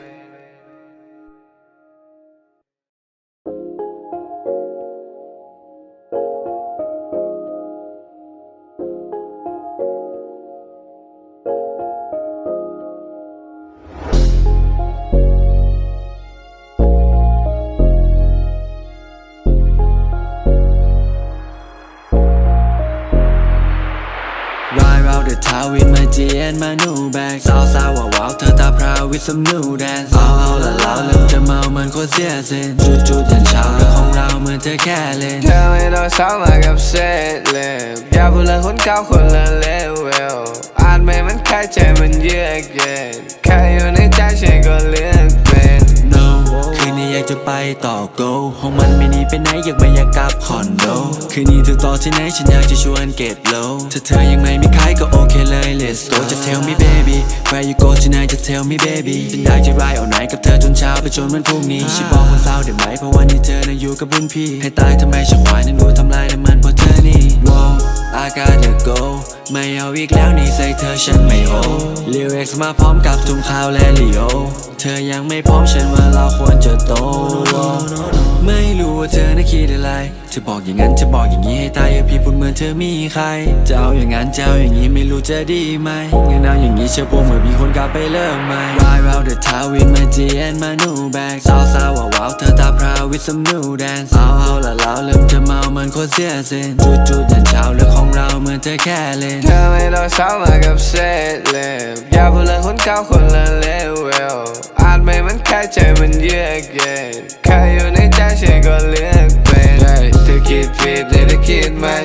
S1: Ride round the town with my G and my new bag สาวสาวว้าวเธอตาพราว with some new dance เอาเอาละเราเริ่มจะเมามันโคตรเสียเส้นจุดๆยันเช้าเรื่องของเราเหมือนเธอแค่เล่น
S2: เธอไม่ต้องสาวมากับเศษเล็บอย่าพูดเรื่องคนเก่าคนละเลเวลอาจไม่มันแค่ใจมันเยือกเย็นแค่อยู่ในใจฉันก็เลือกเป็น
S1: No คืนนี้อยากจะไปต่อ go ห้องมันไม่หนีไปไหนอยากไม่อยากกลับคอนโดคืนนี้ถึงต่อที่ไหนฉันอยากจะชวนเก็บโลถ้าเธอยังไม่มีใครก็โอเคเลย let's go จะ tell me baby where you go tonight จะ tell me baby ฉันอยากจะ ride all night กับเธอจนเช้าไปจนวันพรุ่งนี้ฉันบอกวันเสาร์ได้ไหมเพราะวันนี้เธอน่ะอยู่กับรุ่นพี่ให้ตายทำไมฉันควายนั้นรู้ทำลายน้ำมันเพราะเธอนี่ Wow I gotta go ไม่เอาอีกแล้วนี่ใส่เธอฉันไม่โอลิวเอ็กซ์มาพร้อมกับทุ่งขาวและลีโอเธอยังไม่พร้อมฉันว่าเราควรจะโตไม่รู้ว่าเธอน่ะคิดอะไรจะบอกอย่างนั้นจะบอกอย่างนี้ให้ตายพี่พูดเหมือนเธอมีใครจะเอาอย่างนั้นจะเอาอย่างนี้ไม่รู้จะดีไหมงั้นเอาอย่างนี้เชื่อผมเมื่อมีคนกลับไปเริ่มใหม่ Ride round the town with my G and my new bag สาวสาวว้าวเธอตาพราว with some new dance เอาเอาละเราเริ่มจะเมามันโคตรเสียเส้นจุดๆยันเช้าเรื่องของเราเหมือนเธอแค่เล่น
S2: เธอไม่ต้องสาวมากับเศษเล็บอย่าพูดเรื่องคนเก่าคนละเลเวลอาจไม่มันแค่ใจมันเยือกเย็นแค่อยู่ในใจฉันก็เลือกเป็นเธอคิดผิดหรือเธอคิดไหม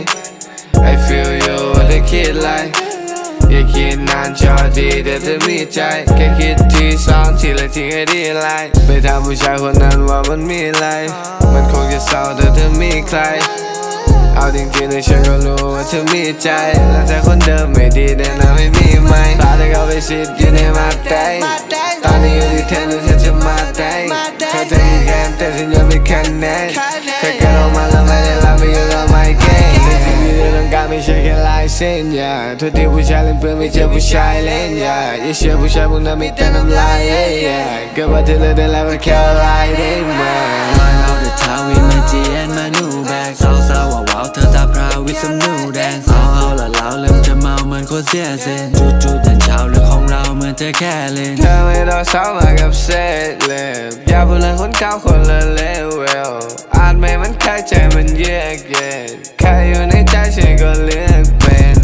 S2: I feel you ว่าเธอคิดไรอย่าคิดนานจอดีแต่เธอมีใจแค่คิดทีสองทีละทีให้ดีไลไปถามผู้ชายคนนั้นว่ามันมีอะไรมันคงจะเศร้าแต่เธอมีใครเอาจริงๆเลยฉันก็รู้ว่าเธอมีใจและแต่คนเดิมไม่ดีแน่นอนไม่มีไหมตาเธอเข้าไปสิทธิ์อยู่ในมาแตงตอนนี้อยู่ที่เธอหรือเธอจะมาแตงเธอจะมีแค่แต่ฉันยังไม่คะแนนเธอแค่ลงมาแล้วไม่ได้รับไม่อยู่แล้วไม่เก่งแต่ที่มีเรื่องการไม่ใช่แค่ลายเส้นอย่าทุกที่ผู้ชายเล่นเพื่อนไม่เจอผู้ชายเล่นอย่าอย่าเชื่อผู้ชายพวกนั้นมีแต่น้ำลายเกิดมาเธอเลยได้แล้วก็แค่ลายได้ไหม
S1: Ride round the town with my G and my new bag สาวสาวว้าวเธอตาพราว with some new dance เอาเอาละเราเริ่มจะเมาเหมือนโคตรเสียเส้นจุดๆยันเช้าเรื่องของเราเหมือนเธอแค่เล่น
S2: เธอไม่ต้องสาวมากับเศษเล็บอย่าพูดเรื่องคนเก่าคนละเลเวลอาจไม่มันแค่ใจมันเยือกเย็นแค่อยู่ในใจฉันก็เลือกเป็น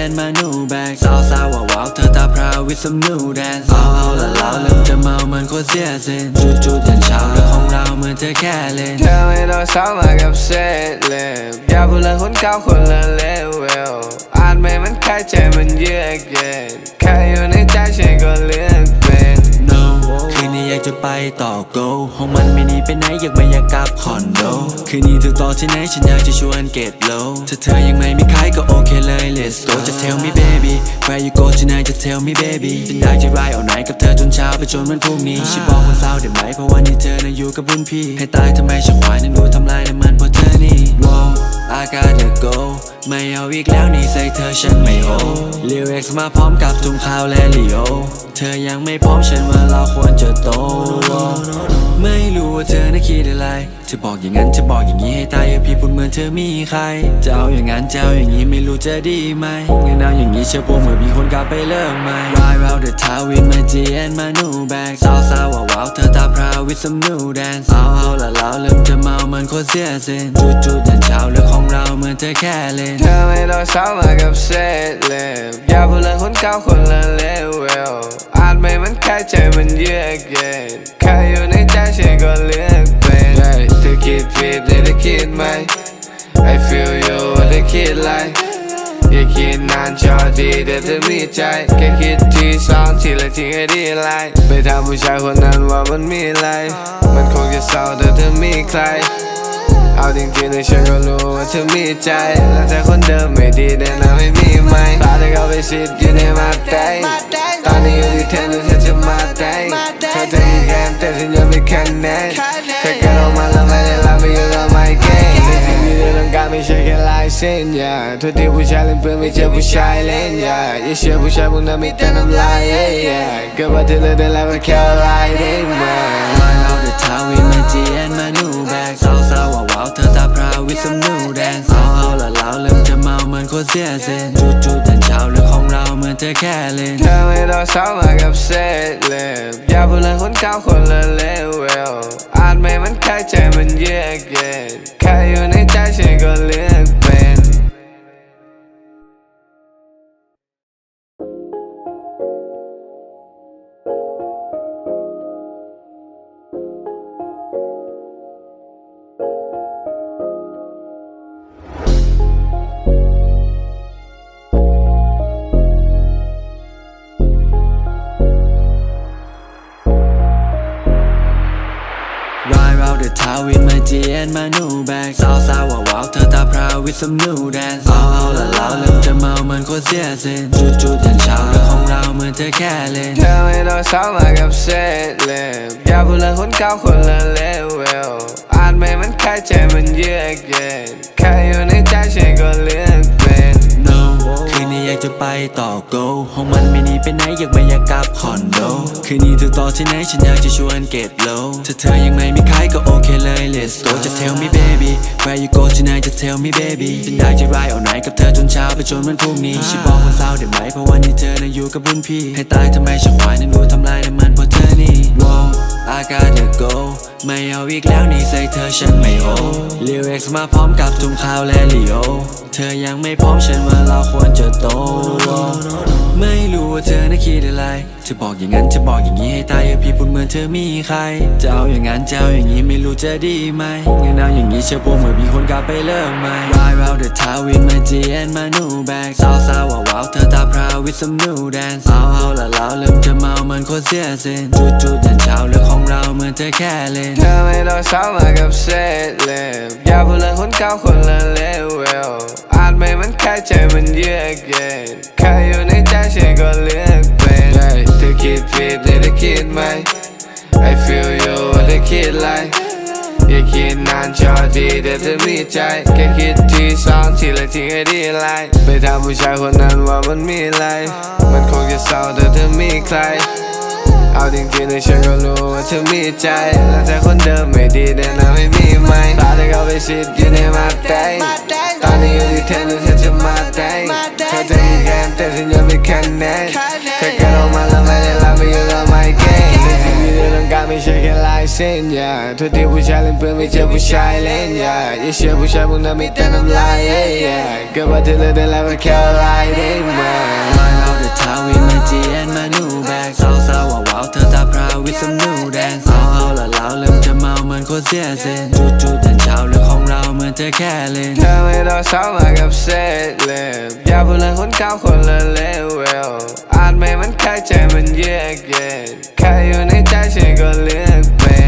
S1: and my new bag สาวสาวว้าวว้าวเธอตาพราว with some new dance เอาเอาละเราเริ่มจะเมามันโคตรเสียเส้นจุดจุดยันเช้าเรื่องของเราเหมือนเธอแค่เล่น
S2: เธอไม่ต้องซ้ำมากับเส้นเล็บอย่าพูดเลยคนเก่าคนละเลเวลอาจไม่มันแค่ใจมันเยือกเย็นแค่อยู่ในใจฉันก็เลือกเป็น
S1: no คืนนี้อยากจะไปต่อ go ห้องมันไม่หนีไปไหนอยากไม่อยากกลับคอนโดคืนนี้เธอต่อที่ไหนฉันอยากจะชวน get low ถ้าเธอยังไม่มีใครก็โอเคเลย let's go just tell me baby where you go tonight just tell me baby ฉันอยากจะ ride all night กับเธอจนเช้าไปจนวันพรุ่งนี้ฉันบอกว่าเศร้าได้ไหมเพราะวันนี้เธอน่ะอยู่กับรุ่นพี่ให้ตายทำไมฉันควายนั่งดูทำลายน้ำมันเพราะเธอนี่ wow I gotta go ไม่เอาอีกแล้วนี่ใส่เธอฉันไม่โอเรียวเอ็กซ์มาพร้อมกับทุ่งข้าวและลีโอเธอยังไม่พร้อมฉันว่าเราควรจะโตไม่รู้ว่าเธอน่ะคิดอะไรจะบอกอย่างนั้นจะบอกอย่างนี้ให้ตายพี่พูดเหมือนเธอมีใครจะเอาอย่างนั้นจะเอาอย่างนี้ไม่รู้จะดีไหมงั้นเอาอย่างนี้เชื่อผมเมื่อมีคนกลับไปเริ่มใหม่ Ride round the town with my G and my new bag สาวสาวว้าวว้าวเธอตาพราว with some new dance เอาเอาละเราเริ่มจะเมามันโคตรเสียเส้นจุดจุดยันเช้าเรื่องของเราเหมือนเธอแค่เล่น
S2: เธอไม่ต้องซ้ำมากับเส้นเล็บอย่าพูดเลยคนเก่าคนละเลเวลอาจไม่มันแค่ใจมันเยือกเย็นแค่อยู่ในใจฉันก็เลือกเป็นเธอคิดผิดเลยเธอคิดไหม I feel you ว่าเธอคิดไรอย่าคิดนานชอดีเดี๋ยวเธอมีใจแค่คิดทีสองทีละทีให้ดีไลไปถามผู้ชายคนนั้นว่ามันมีอะไรมันคงจะเศร้าแต่เธอมีใครเอาจริงๆเลยฉันก็รู้ว่าเธอมีใจและเธอคนเดิมไม่ดีแต่น่าไม่มีไหมตาเธอเข้าไปสิทธิ์อยู่ในมาเต้ตอนนี้อยู่ที่เธอดูเธอจะมาเต้เธอจะมีแค่แต่ฉันยังไม่แค่แน่เธอแค่ลงมาแล้วไม่ได้รับไปอยู่กับไม่เก่งในชีวิตเรื่องการไม่ใช่แค่ลายเส้นยาทุกที่ผู้ชายเล่นเพื่อนไม่เจอผู้ชายเล่นยาอย่าเชื่อผู้ชายพวกนั้นมีแต่น้ำลายเกิดมาเธอเลยได้แล้วก็แค่ลายได้ไหม
S1: Ride round the town with my G and my new bag สาวสาวว้าวว้าวเธอตาพราว with some new dance เอาเอาละเราเริ่มจะเมามันโคตรเสียเส้นจุดจุดยันเช้าเรื่องของเราเหมือนเธอแค่เล่น
S2: เธอไม่ต้องซ้ำมากับเส้นเล็บอย่าพูดเลยคนเก่าคนละเลเวลอาจไม่มันแค่ใจมันเยือกเย็นแค่อยู่ในใจฉันก็เลือกเป็น
S1: Ride round the town with my G and my new bag สาวสาวว้าวว้าวเธอตาพราว with some new dance เอาเอาละเราเริ่มจะเมามันโคตรเสียเส้นจุดจุดยันเช้าเรื่องของเราเหมือนเธอแค่เล่น
S2: เธอไม่ต้องซ้ำมากับเส้นเล็บอย่าพูดเลยคนเก่าคนละเลเวลอาจไม่มันแค่ใจมันเยือกเย็นแค่อยู่ในใจฉันก็เลือกเป็น
S1: no คืนนี้อยากจะไปต่อ go ห้องมันไม่หนีไปไหนอยากไม่อยากกลับคอนโดคืนนี้เธอต่อที่ไหนฉันอยากจะชวน get low ถ้าเธอยังไม่มีใครก็โอเคเลย let's go just tell me baby where you go tonight just tell me baby ฉันอยากจะ ride all night กับเธอจนเช้าไปจนวันพรุ่งนี้ฉันบอกว่าเศร้าได้ไหมเพราะวันนี้เธอน่ะอยู่กับรุ่นพี่ให้ตายทำไมฉันควายนั่งดูทำลายน้ำมันเพราะเธอนี่ wow I gotta go ไม่เอาอีกแล้วนี่ใส่เธอฉันไม่โอเรียวเอ็กซ์มาพร้อมกับทุ่งข้าวและลีโอเธอยังไม่พร้อมฉันว่าเราควรจะโตไม่รู้ว่าเธอน่ะคิดอะไรจะบอกอย่างนั้นจะบอกอย่างนี้ให้ตายพี่พูดเหมือนเธอมีใครจะเอาอย่างนั้นจะเอาอย่างนี้ไม่รู้จะดีไหมงั้นเอาอย่างนี้เชื่อผมเมื่อมีคนกลับไปเริ่มใหม่ Ride round the town with my G and my new bag สาวสาวว้าวว้าวเธอตาพราว with some new dance เอาเอาละเราเริ่มจะเมามันโคตรเสียเส้นจุดจุดยันเช้าเรื่องของเราเหมือนเธอแค่เล่น
S2: เธอไม่ต้องซ้ำมากับเส้นเล็บอย่าพูดเลยคนเก่าคนละเลเวลอาจไม่มันแค่ใจมันเยือกเย็นแค่อยู่ในใจฉันก็เลือกเป็นเธอคิดผิดเลยเธอคิดไหม I feel you ว่าเธอคิดไรอย่าคิดนานชอดีแต่เธอมีใจแค่คิดทีสองทีละทีให้ดีไลไปถามผู้ชายคนนั้นว่ามันมีอะไรมันคงจะเศร้าแต่เธอมีใครเอาจริงๆเลยฉันก็รู้ว่าเธอมีใจและเธอคนเดิมไม่ดีแต่น่าไม่มีไหมตาเธอเข้าไปสิทธิ์อยู่ในมาเต้ตอนนี้อยู่ที่เธอดูเธอจะมาเต้เธอจะมีแค่แต่ฉันยังไม่แค่แน่เธอแค่ลงมาแล้วไม่ได้รับไปอยู่กับไม่เก่งในชีวิตเรื่องการไม่ใช่แค่ลายเเส้นอย่าโทษที่ผู้ชายเล่นเพื่อนไม่เจอผู้ชายเล่นอย่าอย่าเชื่อผู้ชายพวกนั้นมีแต่น้ำลายเกิดมาเธอเลยได้แล้วก็แค่ลายได้มา
S1: Ride out the town with my G and my new bag สาวสาวว้าวว้าวเธอตาพราว with some new dance เอาเอาละเราเริ่มจะเมาเหมือนโคตรเสียเซนจู่จู่แต่เช้าเรื่องของเราเหมือนเธอแค่เล่น
S2: เธอไม่ต้องเศร้ามากับเศษเล็บอย่าพูดเรื่องคนเก่าคนละเลวอาจไม่มันแค่ใจมันเยือกเย็นแค่อยู่ในใจฉันก็เลือกเป็น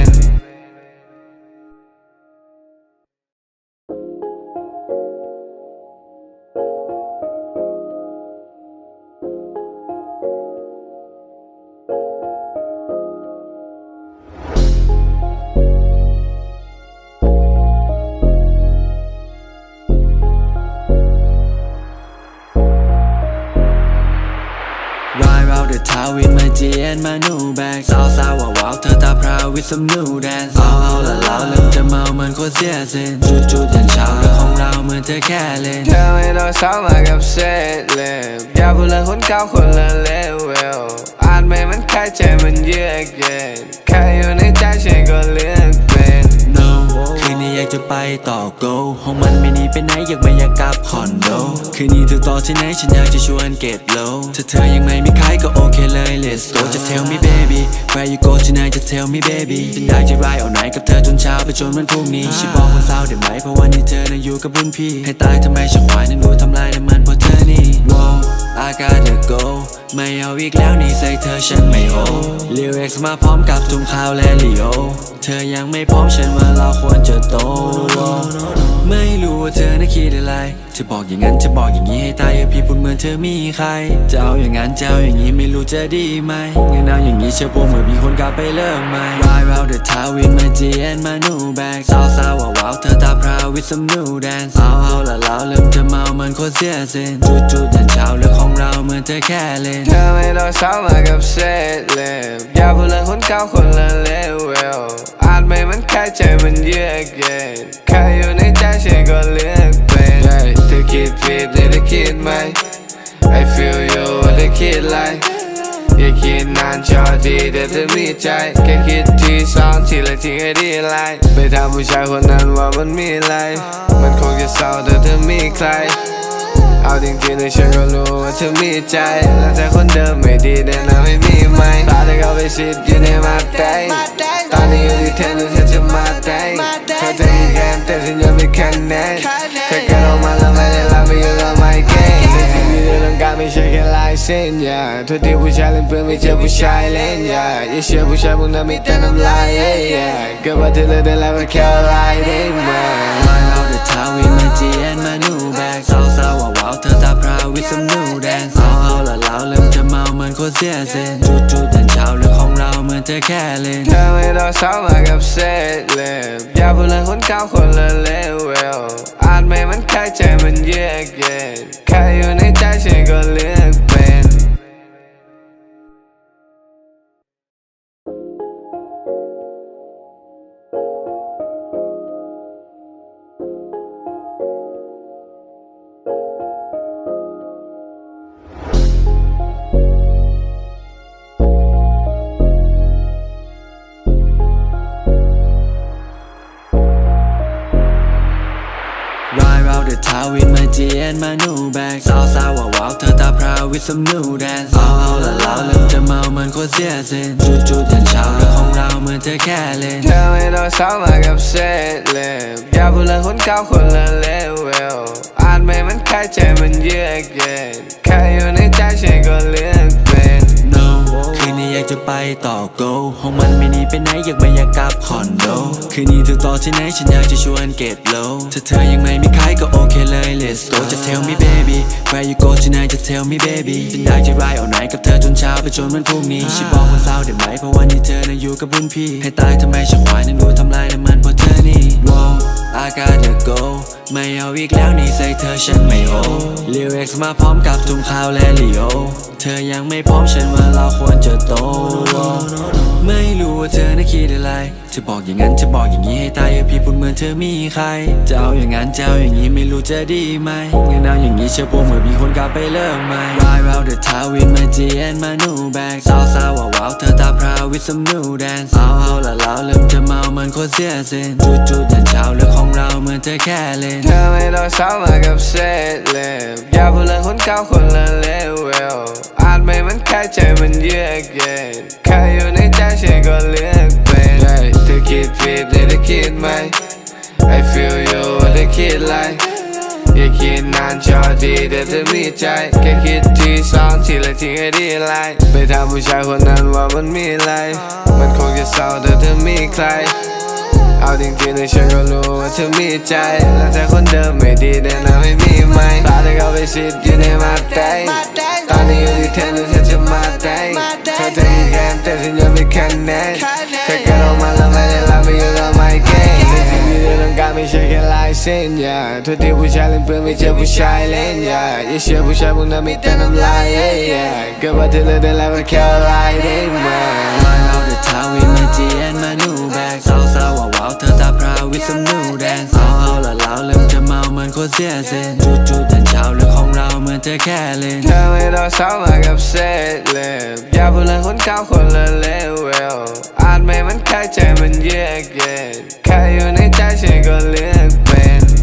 S1: Ride out the town with my G and my new bag สาวสาวว้าวว้าวเธอตาพราว with some new dance เอาเอาละเราเริ่มจะเมาเหมือนโคตรเสียเซนจู่จู่ยันเช้าเรื่องของเราเหมือนเธอแค่เล่น
S2: เธอไม่ต้องเศร้ามากับเศษเล็บอย่าพูดเรื่องคนเก่าคนละเลวอาจไม่มันแค่ใจมันเยือกเย็นแค่อยู่ในใจฉันก็เลือกเป็น
S1: No คืนนี้อยากจะไปต่อ go ห้องมันไม่หนีไปไหนอยากไม่อยากกลับคอนโดคืนนี้เธอต่อที่ไหนฉันอยากจะชวน get low ถ้าเธอยังไม่มีใครก็โอเคเลย let's go จะ tell me baby where you go tonight จะ tell me baby ฉันอยากจะ ride all night กับเธอจนเช้าไปจนวันพรุ่งนี้ฉันบอกว่าเศร้าได้ไหมเพราะวันนี้เธอน่ะอยู่กับรุ่นพี่ให้ตายทำไมฉันควายนั้นดูทำลายน้ำมันเพราะเธอนี่ Wow I gotta go ไม่เอาอีกแล้วนี่ใส่เธอฉันไม่โอ Lyrics มาพร้อมกับทุ่งข้าวและลีโอเธอยังไม่พร้อมฉันว่าเราควรจะโตไม่รู้ว่าเธอน่ะคิดอะไรจะบอกอย่างนั้นจะบอกอย่างนี้ให้ตายพี่พูดเหมือนเธอมีใครจะเอาอย่างนั้นจะเอาอย่างนี้ไม่รู้จะดีไหมงั้นเอาอย่างนี้เชื่อผมเมื่อมีคนกลับไปเริ่มใหม่ Ride out the town with my G and my new bag สาวสาวว้าวว้าวเธอตาพราว with some new dance เอาเอาละเราเริ่มจะเมาเหมือนโคตรเสียเซนจู่จู่ยันเช้าเรื่องของเราเหมือนเธอแค่เล่น
S2: เธอไม่ต้องเศร้ามากับเศษเล็บอย่าพูดเรื่องคนเก่าคนละเลวอาจไม่มันแค่ใจมันเยือกเย็นแค่อยู่ในใจฉันก็เลือกเป็นเธอคิดผิดได้แต่คิดไหม I feel you ว่าเธอคิดไรอย่าคิดนานชอดีแต่เธอมีใจแค่คิดทีสองทีละทีให้ดีไลไปถามผู้ชายคนนั้นว่ามันมีอะไรมันคงจะเศร้าแต่เธอมีใครเอาจริงๆเลยฉันก็รู้ว่าเธอมีใจและแต่คนเดิมไม่ดีแน่นอนไม่มีไหมตาเธอเข้าไปสิทธิ์อยู่ในมาแตงตอนนี้อยู่ที่เธอหรือเธอจะมาแตงเธอจะมีแค่แต่ฉันยังไม่แค่แน่เธอแค่ลงมาแล้วไม่ได้รับไม่ยอมรับไม่เก่งแต่สิ่งที่เธอต้องการไม่ใช่แค่ลายเส้นอย่าโทษที่ผู้ชายเล่นเพื่อนไม่เจอผู้ชายเล่นอย่าอย่าเชื่อผู้ชายพวกนั้นมีแต่น้ำลายเกิดมาเธอเลยได้แล้วก็แค่ลายได้มา
S1: Ride out the town with my G and my new bag สาวสาวว้าวว้าวเธอตาพราว with some new dance เอาเอาละเราเริ่มจะเมาเหมือนโคตรเสียเซนจู่จู่ยันเช้าเรื่องของเราเหมือนเธอแค่เล่น
S2: เธอไม่ต้องเศร้ามากับเศษเล็บอย่าพูดเรื่องคนเก่าคนละเลวอาจไม่มันแค่ใจมันเยือกเย็นแค่อยู่ในใจฉันก็เลือกเป็น
S1: Ride out the town with my G and my new bag สาวสาวว้าวว้าวเธอตาพราว with some new dance เอาเอาละเราเริ่มจะเมาเหมือนโคตรเสียเซนจู่จู่ยันเช้าเรื่องของเราเหมือนเธอแค่เล่น
S2: เธอไม่ต้องเศร้ามากับเศษเล็บอย่าพูดเรื่องคนเก่าคนละเลวอาจไม่มันแค่ใจมันเยือกเย็นแค่อยู่ในใจฉันก็เลือกเป็น
S1: No คืนนี้อยากจะไปต่อ go ห้องมันไม่หนีไปไหนอยากไม่อยากกลับคอนโดคืนนี้เธอต่อที่ไหนฉันอยากจะชวน get low ถ้าเธอยังไม่มีใครก็โอเคเลย let's go จะ tell me baby where you go tonight จะ tell me baby ฉันอยากจะ ride all night กับเธอจนเช้าไปจนวันพรุ่งนี้ฉันบอกว่าเศร้าได้ไหมเพราะวันนี้เธอน่ะอยู่กับรุ่นพี่ให้ตายทำไมฉันควายนั้นดูทำลายน้ำมันเพราะเธอนี่ Wow I gotta go ไม่เอาอีกแล้วนี่ใส่เธอฉันไม่โอ Lyrics มาพร้อมกับทุ่งข้าวและลีโอเธอยังไม่พร้อมฉันว่าเราควรจะโตไม่รู้ว่าเธอน่ะคิดอะไรจะบอกอย่างนั้นจะบอกอย่างนี้ให้ตายพี่พูดเหมือนเธอมีใครจะเอาอย่างนั้นจะเอาอย่างนี้ไม่รู้จะดีไหมงั้นเอาอย่างนี้เชื่อผมเมื่อมีคนกลับไปเริ่มใหม่ Ride out the town with my G and my new bag สาวสาวว้าวว้าวเธอตาพราว with some new dance เอาเอาละเราเริ่มจะเมามันโคตรเสียเส้นจู่ๆยันเช้าเรื่องของเราเหมือนเธอแค่เล่น
S2: เธอไม่ต้องเศร้ามากับเศษเล็บอย่าพูดเรื่องคนเก่าคนละเลวอาจไม่มันแค่ใจมันเยือกเย็นแค่อยู่ในใจฉันก็เลือกเป็นเธอคิดผิดหรือเธอคิดไหม I feel you ว่าเธอคิดไรอย่าคิดนานจอดีแต่เธอมีใจแค่คิดทีสองทีละทีให้ดีไลไปถามผู้ชายคนนั้นว่ามันมีอะไรมันคงจะเศร้าแต่เธอมีใครเอาจริงๆเลยฉันก็รู้ว่าเธอมีใจและแต่คนเดิมไม่ดีแน่นอนไม่มีไหมตาเธอเข้าไปสิทธิ์อยู่ในมาเต้ตอนนี้อยู่ที่เธอแล้วเธอจะมาเต้เธอจะมีแค่แต่ฉันยังไม่แค่แน่เธอแค่ลงมาแล้วไม่ได้รับไม่อยู่แล้วไม่เก่งในสิ่งที่เธอต้องการไม่ใช่แค่ลายเส้นอย่าทุกที่ผู้ชายเล่นเพื่อนไม่เจอผู้ชายเล่นอย่าอย่าเชื่อผู้ชายพวกนั้นมีแต่น้ำลายเกิดว่าเธอเลิกได้แล้วก็แค่ลายได้ไหม
S1: Ride out the town with my G and my new bag สาวๆว้าวๆเธอตาพราว with some new dance เอาเอาละเราเริ่มจะเมาเหมือนโคตรเสียเส้นจู่ๆยันเช้าเรื่องของเราเหมือนเธอแค่เล่น
S2: เธอไม่ต้องเศร้ามากับเศษเล็บอย่าพูดเรื่องคนเก่าคนละเลวอาจไม่มันแค่ใจมันเยือกเย็นแค่อยู่ในใจฉันก็เลือกเป็น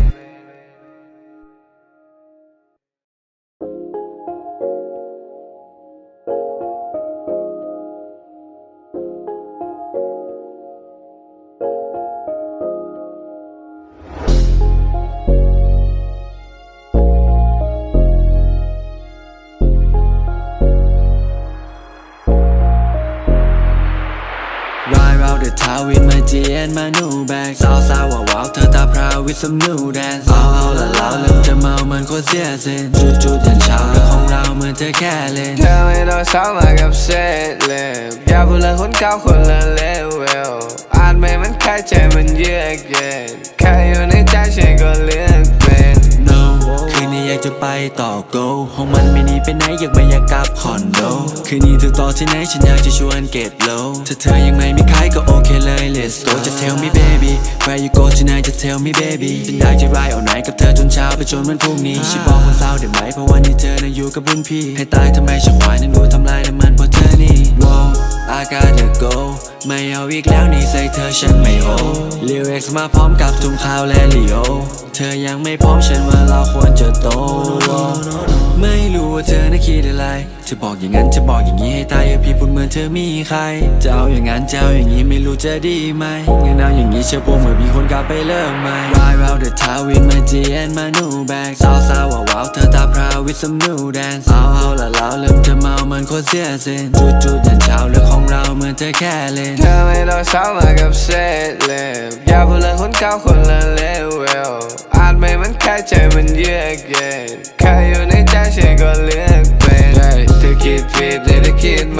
S1: Ride out the town with my G and my new bag สาวๆว้าวๆเธอตาพราว with some new dance เอาเอาละเราเริ่มจะเมามันโคตรเสียเส้นจู่ๆยันเช้าเรื่องของเราเหมือนเธอแค่เล่น
S2: เธอไม่ต้องเศร้ามากับเศษเล็บอย่าพูดเรื่องคนเก่าคนละเลวอาจไม่มันแค่ใจมันเยือกเย็นแค่อยู่ในใจฉันก็เลือกเป็น
S1: No คืนนี้อยากจะไปต่อ go ห้องมันไม่หนีไปไหนอยากไม่อยากกลับคอนโดคืนนี้ถึงต่อที่ไหนฉันอยากจะชวน get low ถ้าเธอยังไม่มีใครก็โอเคเลย let's go just tell me baby where you go tonight just tell me baby ฉันอยากจะ ride all night กับเธอจนเช้าไปจนวันพรุ่งนี้ฉันบอกว่าเศร้าได้ไหมเพราะวันนี้เธอนั้นอยู่กับรุ่นพี่ให้ตายทำไมฉันควายนั้นดูทำลายน้ำมันเพราะเธอนี่ Wow I gotta go ไม่เอาอีกแล้วนี่ใส่เธอฉันไม่โอเลียวเอ็กซ์มาพร้อมกับทุ่มข่าวและลีโอเธอยังไม่พร้อมฉันว่าเราควรจะโตไม่รู้ว่าเธอน่ะคิดอะไรเธอบอกอย่างนั้นจะบอกอย่างนี้ให้ตายอย่าพี่พูดเหมือนเธอมีใครจะเอาอย่างนั้นจะเอาอย่างนี้ไม่รู้จะดีไหมงั้นเอาอย่างนี้เชื่อผมเมื่อมีคนกลับไปเริ่มใหม่ Ride out the town with my G and my new bag สาวๆว้าวๆเธอตาพราว with some new dance เอาเอาละเราเริ่มจะเมามันโคตรเสียเส้นจู่ๆยันเช้าเรื่องของเราเหมือนเธอแค่เล่น
S2: เธอไม่ต้องเศร้ามากับเศษเล็บอย่าพูดเรื่องคนเก่าคนละเลวอาจไม่มันแค่ใจมันเยือกเย็นแค่อยู่ในใจฉันก็เลือกเป็นเธอคิดผิดหรือเธอคิดไหม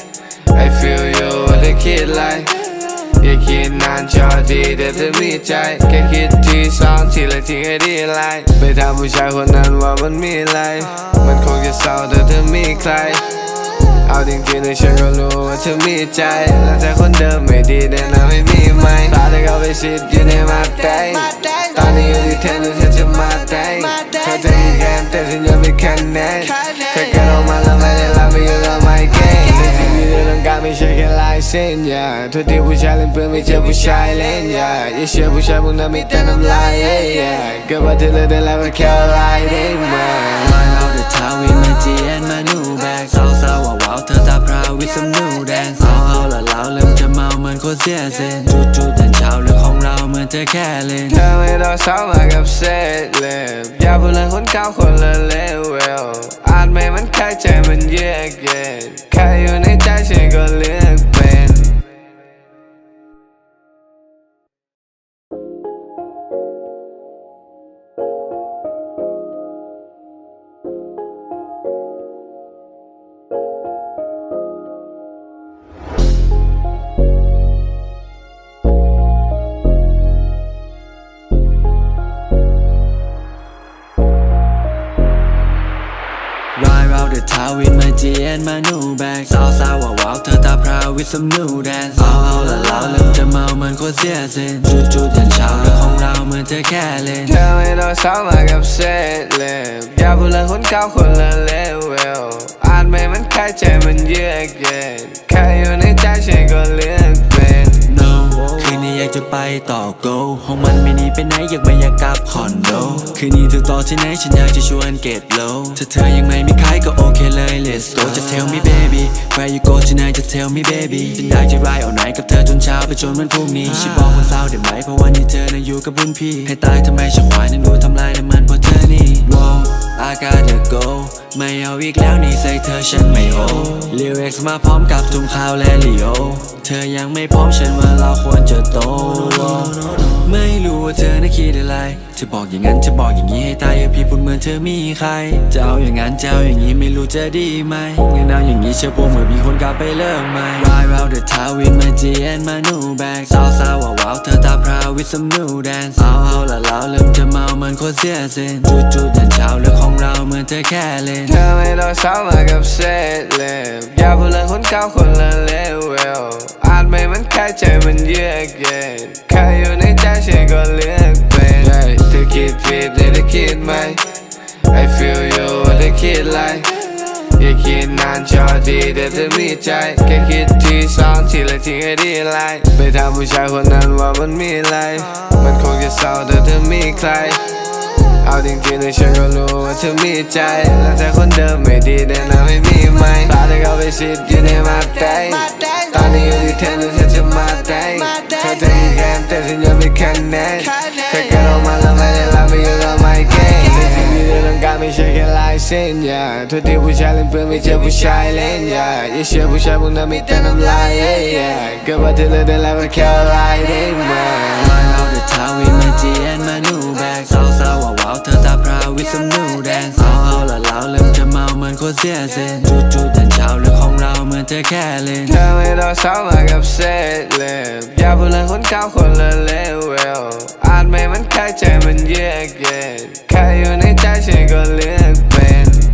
S2: I feel you ว่าเธอคิดไรอย่าคิดนานจอดีแต่เธอมีใจแค่คิดทีสองทีละทีให้ดีไลไปถามผู้ชายคนนั้นว่ามันมีอะไรมันคงจะเศร้าแต่เธอมีใครเอาจริงๆเลยฉันก็รู้ว่าเธอมีใจและแต่คนเดิมไม่ดีแน่นอนไม่มีไหมตาเธอเข้าไปสิทธิ์อยู่ในมาเต้ตอนนี้อยู่ที่เธอแล้วเธอจะมาเต้เธอจะมีแค่แต่ฉันยังไม่แค่แน่เธอแค่ลงมาแล้วไม่ได้รับไม่อยู่แล้วไม่เก่งในสิ่งที่เธอต้องการไม่ใช่แค่ลายเส้นอย่าทุกที่ผู้ชายเล่นเพื่อนไม่เจอผู้ชายเล่นอย่าอย่าเชื่อผู้ชายพวกนั้นมีแต่น้ำลายเกิดว่าเธอเลิกได้แล้วก็แค่ลายได้ไหม
S1: Ride out the town with my G and my new bag สาวๆว้าวๆเธอตาพราว with some new dance เอาเอาละเราเริ่มจะเมามันโคตรเสียเส้นจู่ๆยันเช้าเรื่องของเราเหมือนเธอแค่เล่น
S2: เธอไม่ต้องเศร้ามากับเศษเล็บอย่าพูดเรื่องคนเก่าคนละเลวอาจไม่มันแค่ใจมันเยือกเย็นแค่อยู่ในใจฉันก็เลือกเป็น
S1: Ride out the town with my G and my new bag สาวๆว้าวๆเธอตาพราว with some new dance เอาเอาละเราเริ่มจะเมามันโคตรเสียเส้นจู่ๆยันเช้าเรื่องของเราเหมือนเธอแค่เล่น
S2: เธอไม่ต้องเศร้ามากับเศษเล็บอย่าพูดเรื่องคนเก่าคนละเลวอาจไม่มันแค่ใจมันเยือกเย็นแค่อยู่ในใจฉันก็
S1: ต่อ go ห้องมันไม่หนีไปไหนอยากไม่อยากกลับคอนโดคืนนี้เธอต่อที่ไหนฉันอยากจะชวน get low ถ้าเธอยังไม่มีใครก็โอเคเลย let's go just tell me baby where you go tonight just tell me baby ฉันอยากจะ ride all night กับเธอจนเช้าไปจนวันพรุ่งนี้ฉันบอกว่าเศร้าได้ไหมเพราะวันนี้เธอนั้นอยู่กับรุ่นพี่ให้ตายทำไมฉันควายนั้นดูทำลายน้ำมันเพราะเธอนี่ wow I gotta go ไม่เอาอีกแล้วนี่ใส่เธอฉันไม่โอ lyrics มาพร้อมกับทุ่มข่าวและลีโอเธอยังไม่พร้อมฉันว่าเราควรจะโตไม่รู้ว่าเธอน่ะคิดอะไรจะบอกอย่างนั้นจะบอกอย่างนี้ให้ตายพี่พูดเหมือนเธอมีใครจะเอาอย่างนั้นจะเอาอย่างนี้ไม่รู้จะดีไหมงั้นเอาอย่างนี้เชื่อพวกเมื่อมีคนกลับไปเริ่มใหม่ Ride round the town with my G and my new bag สาวสาวว้าวเธอตาพราว with some new dance เอาเอาละเราเริ่มจะเมามันโคตรเสียเส้นจุดจุดยันเช้าเรื่องของเราเหมือนเธอแค่เล่น
S2: เธอไม่ต้องเศร้ามากับเศษเล็บอย่าพูดเรื่องคนเก่าคนละเลเวลอาจไม่มันแค่ใจมันเยือกเย็นแค่อยู่ในใจฉันก็เลือกเป็นเธอคิดผิดเลยเธอคิดไหม I feel you ว่าเธอคิดไรอย่าคิดนานจอดีแต่เธอมีใจแค่คิดทีสองทีละทีให้ดีไลไปถามผู้ชายคนนั้นว่ามันมีอะไรมันคงจะเศร้าแต่เธอมีใครเอาจริงๆเลยฉันก็รู้ว่าเธอมีใจและเธอคนเดิมไม่ดีแต่น่าไม่มีไหมตาเธอเข้าไปสิทธิ์อยู่ในมาแดงตอนนี้อยู่ที่เธอแล้วเธอจะมาแดงเธอจะมีแค่แต่ฉันยังไม่แค่แน่เธอแค่ลงมาแล้วไม่ได้รับไม่ยอมรับไม่เก่งแต่ที่มีเรื่องการไม่ใช่แค่ลายเส้นอย่าทุกที่ผู้ชายเล่นเพื่อนไม่เจอผู้ชายเล่นอย่าอย่าเชื่อผู้ชายพวกนั้นมีแต่น้ำลายเกิดมาเธอเลยได้แล้วก็แค่ลายได้ไหม
S1: Ride round the town with my G and my new bag สาวสาวว้าวเธอตาพราว with some new dance เอาเอาละเราเริ่มจะเมาเหมือนโคตรเสียเส้นจุดจุดยันเช้าเรื่องของเราเหมือนเธอแค่เล่น
S2: เธอไม่ต้องเศร้ามากับเศษเล็บอย่าพูดเรื่องคนเก่าคนละเลเวลอาจไม่มันแค่ใจมันเยือกเย็นแค่อยู่ในใจฉันก็เลือกเป็น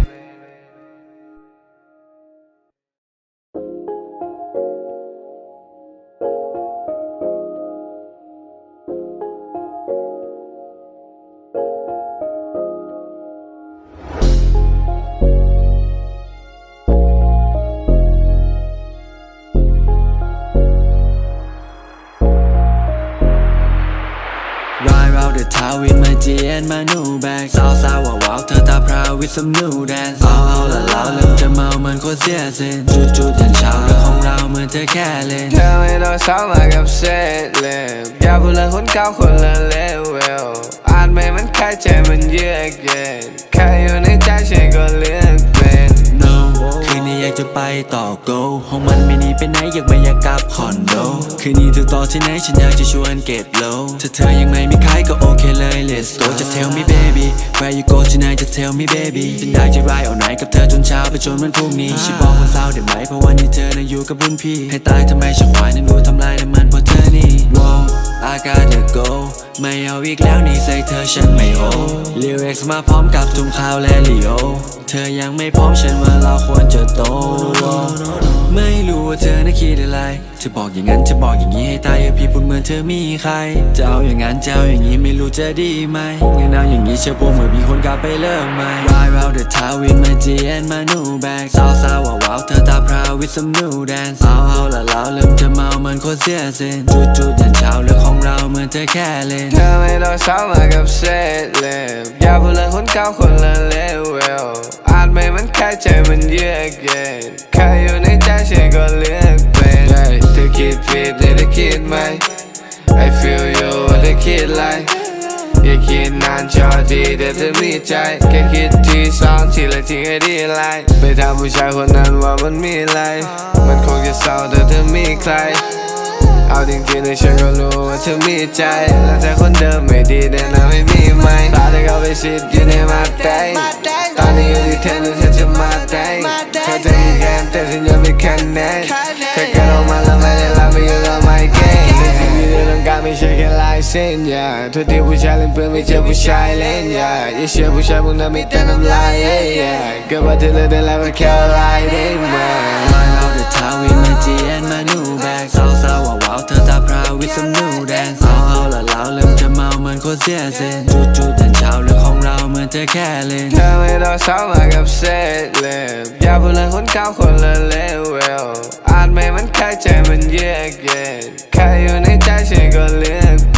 S1: Ride round the town with my G and my new bag สาวสาวว้าวเธอตาพราว with some new dance เอาเอาละเราเริ่มจะเมามันโคตรเสียเส้นจุดจุดยันเช้าเรื่องของเราเหมือนเธอแค่เล่น
S2: เธอไม่ต้องเศร้ามากับเศษเล็บอย่าพูดเรื่องคนเก่าคนละเลเวลอาจไม่มันแค่ใจมันเยือกเย็นแค่อยู่ในใจฉันก็เลือกเป็น
S1: No คืนนี้อยากจะไปต่อ go ห้องมันไม่หนีไปไหนอยากไม่อยากกลับคอนโดคืนนี้เธอต่อที่ไหนฉันอยากจะชวน get low ถ้าเธอยังไม่มีใครก็โอเคเลย let's go just tell me baby where you go tonight just tell me baby ฉันอยากจะ ride all night กับเธอจนเช้าไปจนวันพรุ่งนี้ฉันบอกว่าเศร้าได้ไหมเพราะวันนี้เธอนั้นอยู่กับรุ่นพี่ให้ตายทำไมฉันควายนั้นดูทำลายน้ำมันเพราะเธอนี่ wow I gotta go ไม่เอาอีกแล้วนี่ใส่เธอฉันไม่โอ lyrics มาพร้อมกับทุ่มข่าวและลีโอเธอยังไม่พร้อมฉันว่าเราควรจะโตไม่รู้ว่าเธอน่ะคิดอะไรจะบอกอย่างนั้นจะบอกอย่างนี้ให้ตายพี่พูดเหมือนเธอมีใครจะเอาอย่างนั้นจะเอาอย่างนี้ไม่รู้จะดีไหมงั้นเอาอย่างนี้เชื่อพวกเมื่อมีคนกลับไปเริ่มใหม่ Ride round the town with my G and my new bag สาวสาวว้าวเธอตาพราว with some new dance เอาเอาละเราเริ่มจะเมามันโคตรเสียเส้นจุดจุดยันเช้าเรื่องของเราเหมือนเธอแค่เล่น
S2: เธอไม่ต้องเศร้ามากับเศษเล็บอย่าพูดเรื่องคนเก่าคนละเลเวลอาจไม่มันแค่ใจมันเยือกเย็นแค่อยู่ในใจฉันก็เลือกเป็นเธอคิดผิดเลยเธอคิดไหม I feel you ว่าเธอคิดไรอย่าคิดนานจอดีแต่เธอมีใจแค่คิดทีสองทีละทีให้ดีไลไปถามผู้ชายคนนั้นว่ามันมีอะไรมันคงจะเศร้าแต่เธอมีใครเอาจริงๆเลยฉันก็รู้ว่าเธอมีใจและเธอคนเดิมไม่ดีแต่น่าไม่มีไหมตาเธอเข้าไปสิทธิ์อยู่ในมาแดงตอนนี้อยู่ที่เธอแล้วเธอจะมาแดงเธอจะมีแค่แต่ฉันยังไม่แค่แน่เธอแค่ลงมาแล้วไม่ได้รับไม่ยอมรับไม่เก่งแต่ที่มีเรื่องการไม่ใช่แค่ลายเส้นอย่าทุกที่ผู้ชายเล่นเพื่อนไม่เจอผู้ชายเล่นอย่าอย่าเชื่อผู้ชายพวกนั้นมีแต่น้ำลายเกิดมาเธอเลยได้แล้วก็แค่ลายได้ไหม
S1: Ride round the town with my G and my new bag สาวสาวว้าวเธอตาพราว with some new dance เอาเอาละเราเริ่มจะเมาเหมือนโคตรเสียเส้นจุดจุดยันเช้าเรื่องของเราเหมือนเธอแค่เล่น
S2: เธอไม่ต้องเศร้ามากับเศษเล็บอย่าพูดเรื่องคนเก่าคนละเลเวลอาจไม่มันแค่ใจมันเยือกเย็นแค่อยู่ในใจฉันก็เลือก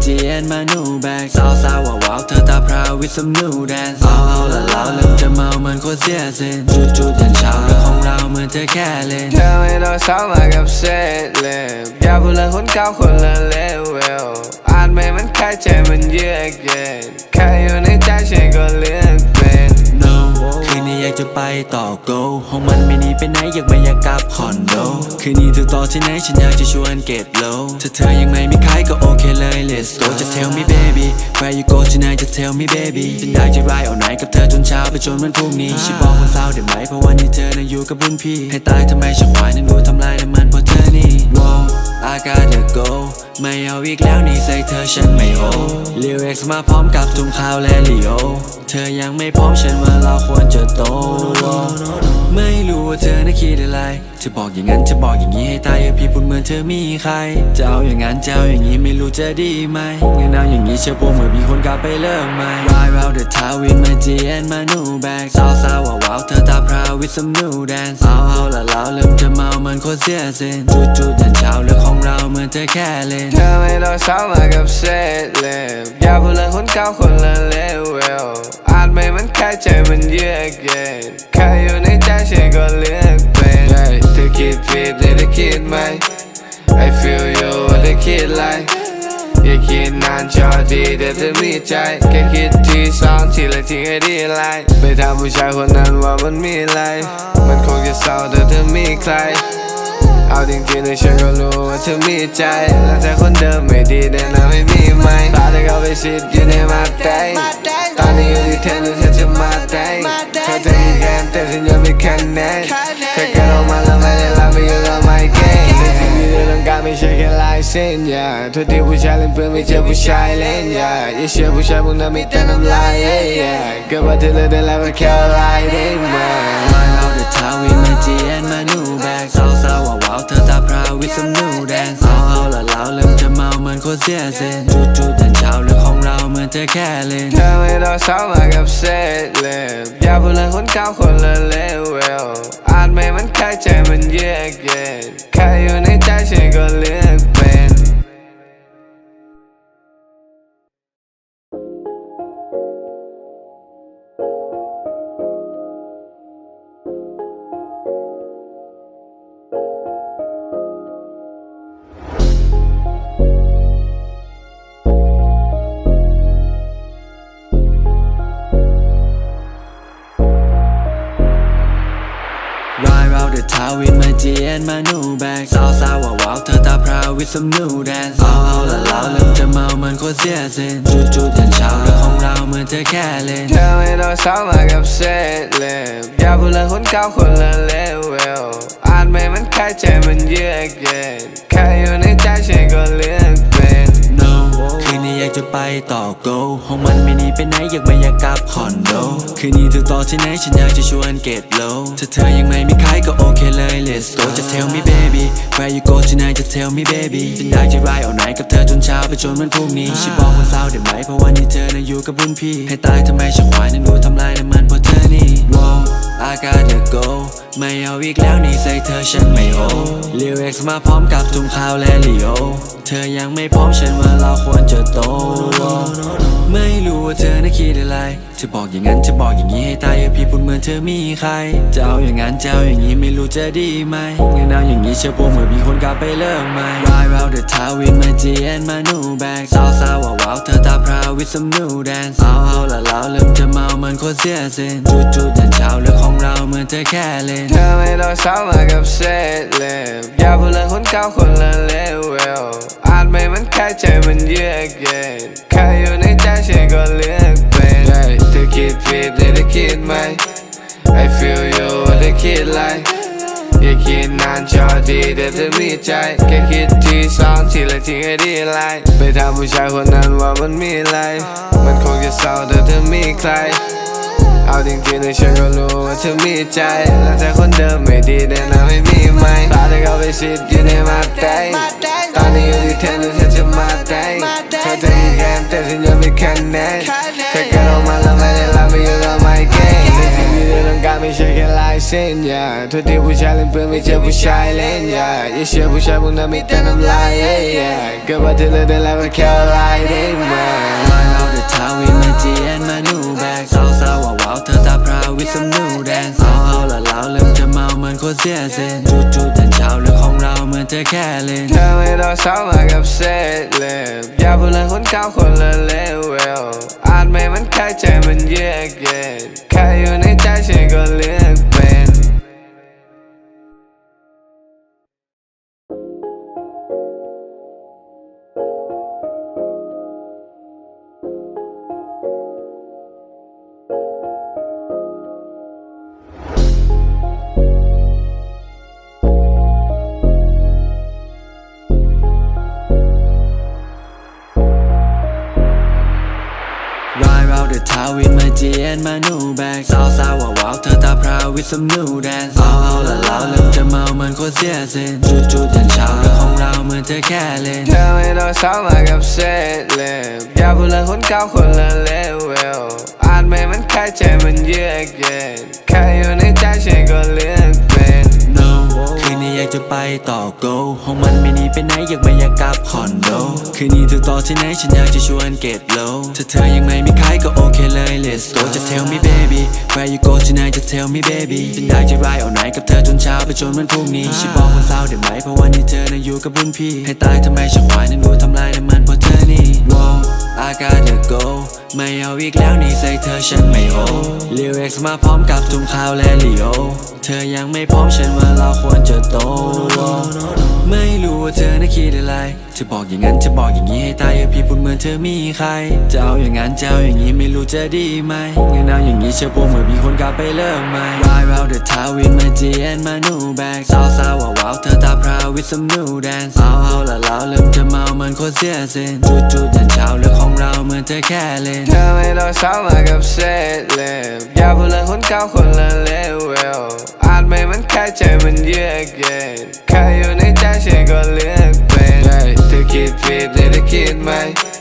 S1: จีเอ็นมานูแบกสาวสาวว้าวเธอตาพราว with some new dance เอาเอาละเราเริ่มจะเมาเหมือนโคตรเสียเซนจุดจุดยันเช้าเรื่องของเราเหมือนเธอแค่เล่น
S2: เธอไม่ต้องสาวมากับเซตเล็บอย่าพูดเลยคนเก่าคนละเลเวลอ่านไม่มันแค่ใจมันเยือกเย็นแค่อยู่ในใจฉันก็เลือกเป็น
S1: no คืนนี้อยากจะไปต่อ go ห้องมันไม่หนีไปไหนอยากไม่อยากกลับคอนโดคืนนี้เธอต่อที่ไหนฉันอยากจะชวน get low ถ้าเธอยังไม่มีใครก็โอเคเลย let's go just tell me baby where you go tonight just tell me baby ฉันอยากจะ ride all night กับเธอจนเช้าไปจนวันพรุ่งนี้ฉันบอกวันเสาร์ได้ไหมเพราะวันนี้เธอน่ะอยู่กับรุ่นพี่ให้ตายทำไมฉันควายนั้นดูทำลายน้ำมันเพราะเธอนี่ wow I gotta go ไม่เอาอีกแล้วนี่ใส่เธอฉันไม่โอ lyrics มาพร้อมกับทุ่งข่าวและลีโอเธอยังไม่พร้อมฉันว่าเราควรจะโตไม่รู้ว่าเธอน่ะคิดอะไรเธอบอกอย่างนั้นจะบอกอย่างนี้ให้ตายอย่าพี่พูดเหมือนเธอมีใครจะเอาอย่างนั้นจะเอาอย่างนี้ไม่รู้จะดีไหมงั้นเอาอย่างนี้เชื่อผมเมื่อมีคนกลับไปเริ่มใหม่ Ride round the town with my G and my new bag สาวสาวว้าวเธอตาพราว with some new dance เอาเอาละเราเริ่มจะเมาเหมือนโคตรเสียเซนจุดจุดยันเช้าเรื่องของเราเหมือนเธอแค่เล่น
S2: เธอไม่ต้องสาวมากับเซตเล็บอย่าพูดเลยคนเก่าคนละเลเวลอ่านไม่มันแค่ใจมันเยือกเย็นแค่อยู่ในใจฉันก็เลือกเป็นเธอคิดผิดหรือเธอคิดไหม I feel you ว่าเธอคิดไรอย่าคิดนานจอดีแต่เธอมีใจแค่คิดทีสองทีละทีให้ดีไลไปถามผู้ชายคนนั้นว่ามันมีอะไรมันคงจะเศร้าแต่เธอมีใครเอาจริงๆเลยฉันก็รู้ว่าเธอมีใจและแต่คนเดิมไม่ดีแน่นอนไม่มีไหมตาเธอเข้าไปสิทธิ์อยู่ในมาแตงตอนนี้อยู่ที่เธอแล้วเธอจะมาแตงเธอจะมีแค่แต่ฉันยังไม่แค่แน่เธอแค่ลงมาแล้วไม่ได้รับไม่อยู่แล้วไม่เก่งในสิ่งที่เธอต้องการไม่ใช่แค่ลายเส้นอย่าโทษที่ผู้ชายเล่นเพื่อนไม่เจอผู้ชายเล่นอย่าอย่าเชื่อผู้ชายพวกนั้นมีแต่น้ำลายเกิดว่าเธอเลยได้แล้วก็แค่ลายได้ไหม
S1: Ride round the town with my G and my new bag สาวสาวว้าวเธอตาพราว with some new dance เอาเอาละเราเริ่มจะเมาเหมือนโคตรเสียเซนจุดจุดยันเช้าเรื่องของเราเหมือนเธอแค่เล่น
S2: เธอไม่ต้องสาวมากับเซตเล็บอย่าพูดเลยคนเก่าคนละเลเวลอ่านไม่มันแค่ใจมันเยือกเย็นแค่อยู่ในใจฉันก็เลือกเป็น
S1: Ride round the town with my G and my new bag สาวสาวว้าวเธอตาพราว with some new dance เอาเอาละเราเริ่มจะเมาเหมือนโคตรเสียเซนจุดจุดยันเช้าเรื่องของเราเหมือนเธอแค่เล่น
S2: เธอไม่ต้องสาวมากับเซตเล็บอย่าพูดเลยคนเก่าคนละเลเวลอ่านไม่มันแค่ใจมันเยือกเย็นแค่อยู่ในใจฉันก็เลือกเป็น
S1: no คืนนี้อยากจะไปต่อ go ห้องมันไม่หนีไปไหนอยากไม่อยากกลับคอนโดคืนนี้เธอต่อที่ไหนฉันอยากจะชวน get low ถ้าเธอยังไม่มีใครก็โอเคเลย let's go just tell me baby where you go tonight just tell me baby ฉันอยากจะ ride all night กับเธอจนเช้าไปจนวันพรุ่งนี้ฉันบอกวันเสาร์ได้ไหมเพราะวันนี้เธอน่ะอยู่กับรุ่นพี่ให้ตายทำไมฉันควายนั้นดูทำลายน้ำมันเพราะเธอนี่ wow I gotta go ไม่เอาอีกแล้วนี่ใส่เธอฉันไม่โอ lyrics มาพร้อมกับทุ่งข่าวและลีโอเธอยังไม่พร้อมฉันว่าเราควรจะโตไม่รู้ว่าเธอน่ะคิดอะไรเธอบอกอย่างนั้นจะบอกอย่างนี้ให้ตายอย่าพี่พูดเหมือนเธอมีใครจะเอาอย่างนั้นจะเอาอย่างนี้ไม่รู้จะดีไหมงั้นเอาอย่างนี้เชื่อผมเมื่อมีคนกลับไปเริ่มใหม่ Ride round the town with my G and my new bag สาวสาวว้าวเธอตาพราว with some new dance เอาเอาละเราเริ่มจะเมาเหมือนโคตรเสียเซนจุดจุดยันเช้าเรื่องของเราเหมือนเธอแค่เล่น
S2: เธอไม่ต้องสาวมากับเซตเล็บอย่าพูดเลยคนเก่าคนละเลเวลอ่านไม่มันแค่ใจมันเยือกเย็นแค่อยู่ในใจฉันก็เลือกเป็นเธอคิดผิดหรือเธอคิดไหม I feel you ว่าเธอคิดไรอย่าคิดนานจอดีแต่เธอมีใจแค่คิดทีสองทีละทีให้ดีไลไปถามผู้ชายคนนั้นว่ามันมีอะไรมันคงจะเศร้าแต่เธอมีใครเอาจริงๆเลยฉันก็รู้ว่าเธอมีใจและแต่คนเดิมไม่ดีแน่นอนไม่มีไหมตาเธอเข้าไปสิทธิ์อยู่ในมาแตงตอนนี้อยู่ที่เธอแล้วเธอจะมาแตงเธอจะมีแค่แต่ฉันยังไม่แค่แน่เธอแค่ลงมาแล้วไม่ได้รับไม่อยู่แล้วไม่เก่งในสิ่งที่เธอต้องการไม่ใช่แค่ลายเส้นอย่าทุกที่ผู้ชายเล่นเพื่อนไม่เจอผู้ชายเล่นอย่าอย่าเชื่อผู้ชายพวกนั้นมีแต่น้ำลายเกิดมาเธอเลยได้แล้วก็แค่ลายได้ไหม
S1: Line out the town with my G and my new bag สาวสาวว้าวว้าวเธอตาพราว with some new dance เอาเอาละเราเริ่มจะเมาเหมือนโคตรเสียเซนจู่จู่แต่เช้าเรื่องของเราเหมือนเธอแค่เล่น
S2: เธอไม่ต้องเศร้ามากับเศษเล็บอย่าพูดเลยคนเก่าคนละเลวอาจไม่มันแค่ใจมันเยือกเย็นแค่อยู่ในใจฉันก็เลือกเป็น
S1: Ride round the town with my G and my new bag สาวสาวว้าวว้าวเธอตาพราว with some new dance เอาเอาละเราเริ่มจะเมาเหมือนโคตรเสียเซนจู่จู่แต่เช้าเรื่องของเราเหมือนเธอแค่เล่น
S2: เธอไม่ต้องเศร้ามากับเศษเล็บอย่าพูดเลยคนเก่าคนละเลวอาจไม่มันแค่ใจมันเยือกเย็นแค่อยู่ในใจฉันก็เลือกเป็น
S1: No คืนนี้อยากจะไปต่อ go ห้องมันไม่หนีไปไหนอยากไม่อยากกลับคอนโดคืนนี้เธอต่อที่ไหนฉันอยากจะชวน get low ถ้าเธอยังไม่มีใครก็โอเคเลย let's go just tell me baby where you go tonight just tell me baby ฉันอยากจะ ride all night กับเธอจนเช้าไปจนวันพรุ่งนี้ฉันบอกว่าเศร้าได้ไหมเพราะวันนี้เธอนั้นอยู่กับรุ่นพี่ให้ตายทำไมฉันควายนั้นดูทำลายน้ำมันเพราะเธอนี่ Wow I gotta go ไม่เอาอีกแล้วนี่ใส่เธอฉันไม่โอ lyrics มาพร้อมกับทุ่มข่าวและลีโอเธอยังไม่พร้อมฉันว่าเราควรจะโตไม่รู้ว่าเธอน่ะคิดอะไรจะบอกอย่างนั้นจะบอกอย่างนี้ให้ตายพี่พูดเหมือนเธอมีใครจะเอาอย่างนั้นจะเอาอย่างนี้ไม่รู้จะดีไหมงั้นเอาอย่างนี้เชื่อพวกเหมือนมีคนกลับไปเริ่มใหม่ Ride round the town with my G and my new bag สาวสาวว้าวว้าวเธอตาพราว with some new dance เอาเอาละเราเริ่มจะเมาเหมือนโคตรเสียเซนจู่จู่แต่เช้าเรื่องของเราเหมือนเธอแค่เล่น
S2: เธอไม่ต้องเศร้ามากับเศษเล็บอย่าพูดเลยคนเก่าคนละเลวอาจไม่มันแค่ใจมันเยือกเย็นแค่อยู่ในใจฉันก็เลือกเป็นเธอคิดผิดเลยเธอคิดไหม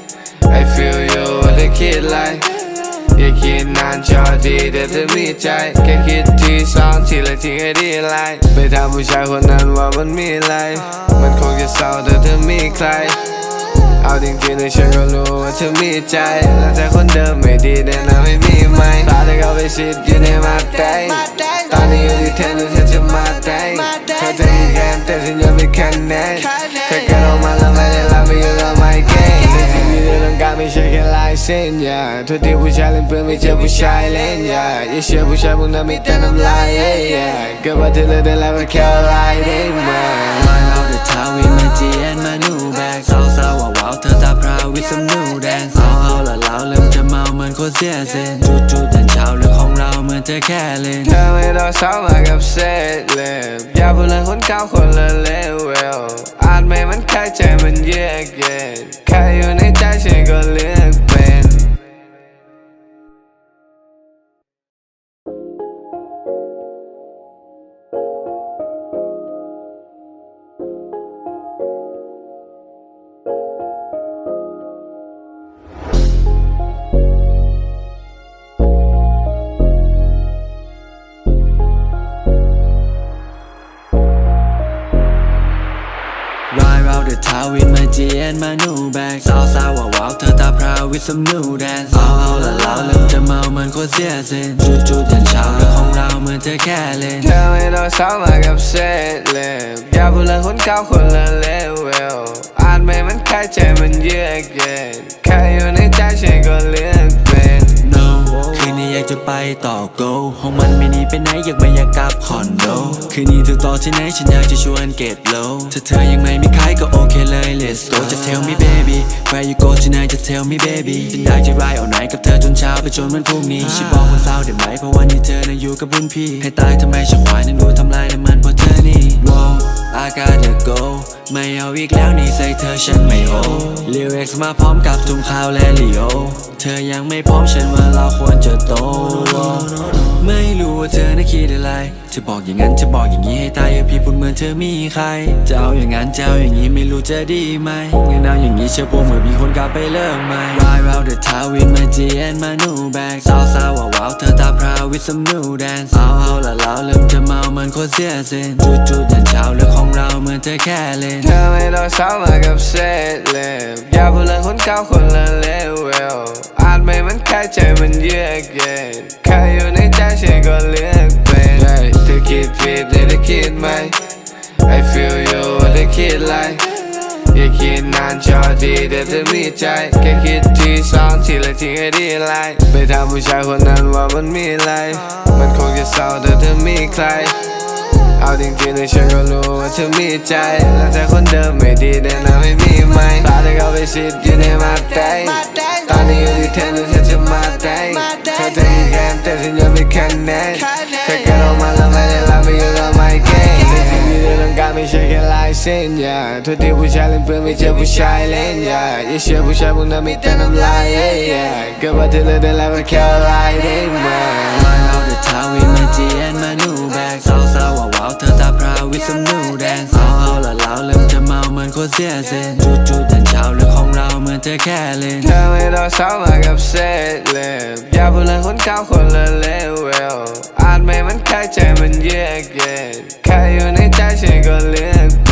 S2: I feel you ว่าเธอคิดไรอย่าคิดนานจอดีแต่เธอมีใจแค่คิดทีสองทีละทีให้ดีไลไปถามผู้ชายคนนั้นว่ามันมีอะไรมันคงจะเศร้าแต่เธอมีใครเอาจริงๆเลยฉันก็รู้ว่าเธอมีใจแล้วแต่คนเดิมไม่ดีแน่นอนไม่มีไหมตาเธอเข้าไปสิทธิ์อยู่ในมาแดงตอนนี้อยู่ที่เธอหรือเธอจะมาแดงเธอจะมีแค่แต่ฉันยังไม่คะแนนเธอแค่ลงมาแล้วไม่ได้รับไม่อยู่แล้วไม่เก่งแต่สิ่งที่เธอต้องการไม่ใช่แค่ลายเส้นอย่าทุกที่ผู้ชายเล่นเพื่อนไม่เจอผู้ชายเล่นอย่าอย่าเชื่อผู้ชายพวกนั้นมีแต่น้ำลายเกิดมาเธอเลยได้แล้วก็แค่ลายได้ไหม
S1: Line out the town with my G and my new bag สาวสาวว้าวว้าวเธอตาพราว with some new dance เอาเอาละเราเริ่มจะเมาเหมือนโคตรเสียเซนจู่จู่แต่เช้าเรื่องของเราเหมือนเธอแค่เล่น
S2: เธอไม่ต้องเศร้ามากับเศษเล็บอย่าพูดเลยคนเก่าคนละเลวอาจไม่มันแค่ใจมันเยือกเย็นแค่อยู่ในใจฉันก็เลือกเป็น
S1: Ride round the town with my G and my new bag สาวสาวว้าวว้าวเธอตาพราว with some new dance เอาเอาละเราเริ่มจะเมาเหมือนโคตรเสียเซนจู่จู่แต่เช้าเรื่องของเราเหมือนเธอแค่เล่น
S2: เธอไม่ต้องเศร้ามากับเศษเล็บอย่าพูดเลยคนเก่าคนละเลวอาจไม่มันแค่ใจมันเยือกเย็นแค่อยู่ในใจฉันก็เลือกเป็น
S1: No คืนนี้อยากจะไปต่อ go ห้องมันไม่หนีไปไหนอยากไม่อยากกลับคอนโดคืนนี้เธอต่อที่ไหนฉันอยากจะชวน get low ถ้าเธอยังไม่มีใครก็โอเคเลย let's go just tell me baby where you go tonight just tell me baby ฉันอยากจะ ride all night กับเธอจนเช้าไปจนวันพรุ่งนี้ฉันบอกว่าเศร้าได้ไหมเพราะวันนี้เธอนั้นอยู่กับรุ่นพี่ให้ตายทำไมฉันควายนั้นดูทำลายน้ำมันเพราะเธอนี่ Wow I gotta go ไม่เอาอีกแล้วนี่ใส่เธอฉันไม่โอ lyrics มาพร้อมกับทุ่มข่าวและลีโอเธอยังไม่พร้อมฉันว่าเราควรจะโตไม่รู้ว่าเธอน่ะคิดอะไรจะบอกอย่างนั้นจะบอกอย่างนี้ให้ตายพี่พูดเหมือนเธอมีใครจะเอาอย่างนั้นจะเอาอย่างนี้ไม่รู้จะดีไหมงั้นเอาอย่างนี้เชื่อพวกเหมือนมีคนกลับไปเริ่มใหม่ Ride round the time with my G and my new bag สาวสาวว้าวเธอตาพราว with some new dance เอาเอาละเราเริ่มจะเมาเหมือนคนเสียเส้นจู่ๆยันเช้าเรื่องของเราเหมือนเธอแค่เล่น
S2: เธอไม่ต้องเศร้ามากับเศษเล็บอย่าพูดเรื่องคนเก่าคนละเลเวลอาจไม่มันแค่ใจมันเยือกเย็นแค่อยู่ในใจฉันก็เลือกเป็นเธอคิดผิดเลยเธอคิดไหม I feel you ว่าเธอคิดไรอย่าคิดนานจอดีแต่เธอมีใจแค่คิดทีสองทีละทีให้ดีไลไปถามผู้ชายคนนั้นว่ามันมีอะไรมันคงจะเศร้าแต่เธอมีใครเอาจริงๆเลยฉันก็รู้ว่าเธอมีใจและแต่คนเดิมไม่ดีแน่นอนไม่มีไหมตาเธอเข้าไปสิทธิ์อยู่ในมาเต้ตอนนี้อยู่ที่เธอหรือเธอจะมาเต้เธอจะมีแค่แต่ฉันยังไม่แค่แน่เธอแค่ลงมาแล้วไม่ได้รับไม่อยู่แล้วไม่เก่งแต่สิ่งที่เธอต้องการไม่ใช่แค่ลายเส้นอย่าทุกที่ผู้ชายเล่นเพื่อนไม่เจอผู้ชายเล่นอย่าอย่าเชื่อผู้ชายพวกนั้นมีแต่น้ำลายเกิดว่าเธอเลิกได้แล้วก็แค่ลายได้ไหม
S1: All the time with my G and my new bag สาวสาวว้าวเธอตาพราว with some new dance เอาเอาละเราเริ่มจะเมาเหมือนคนเสียเส้นจู่ๆยันเช้าเรื่องของเราเหมือนเธอแค่เล่น
S2: เธอไม่ต้องเศร้ามากับเศษเล็บอย่าพูดเรื่องคนเก่าคนละเลเวลอาจไม่มันแค่ใจมันเยือกเย็นแค่อยู่ในใจฉันก็เลือก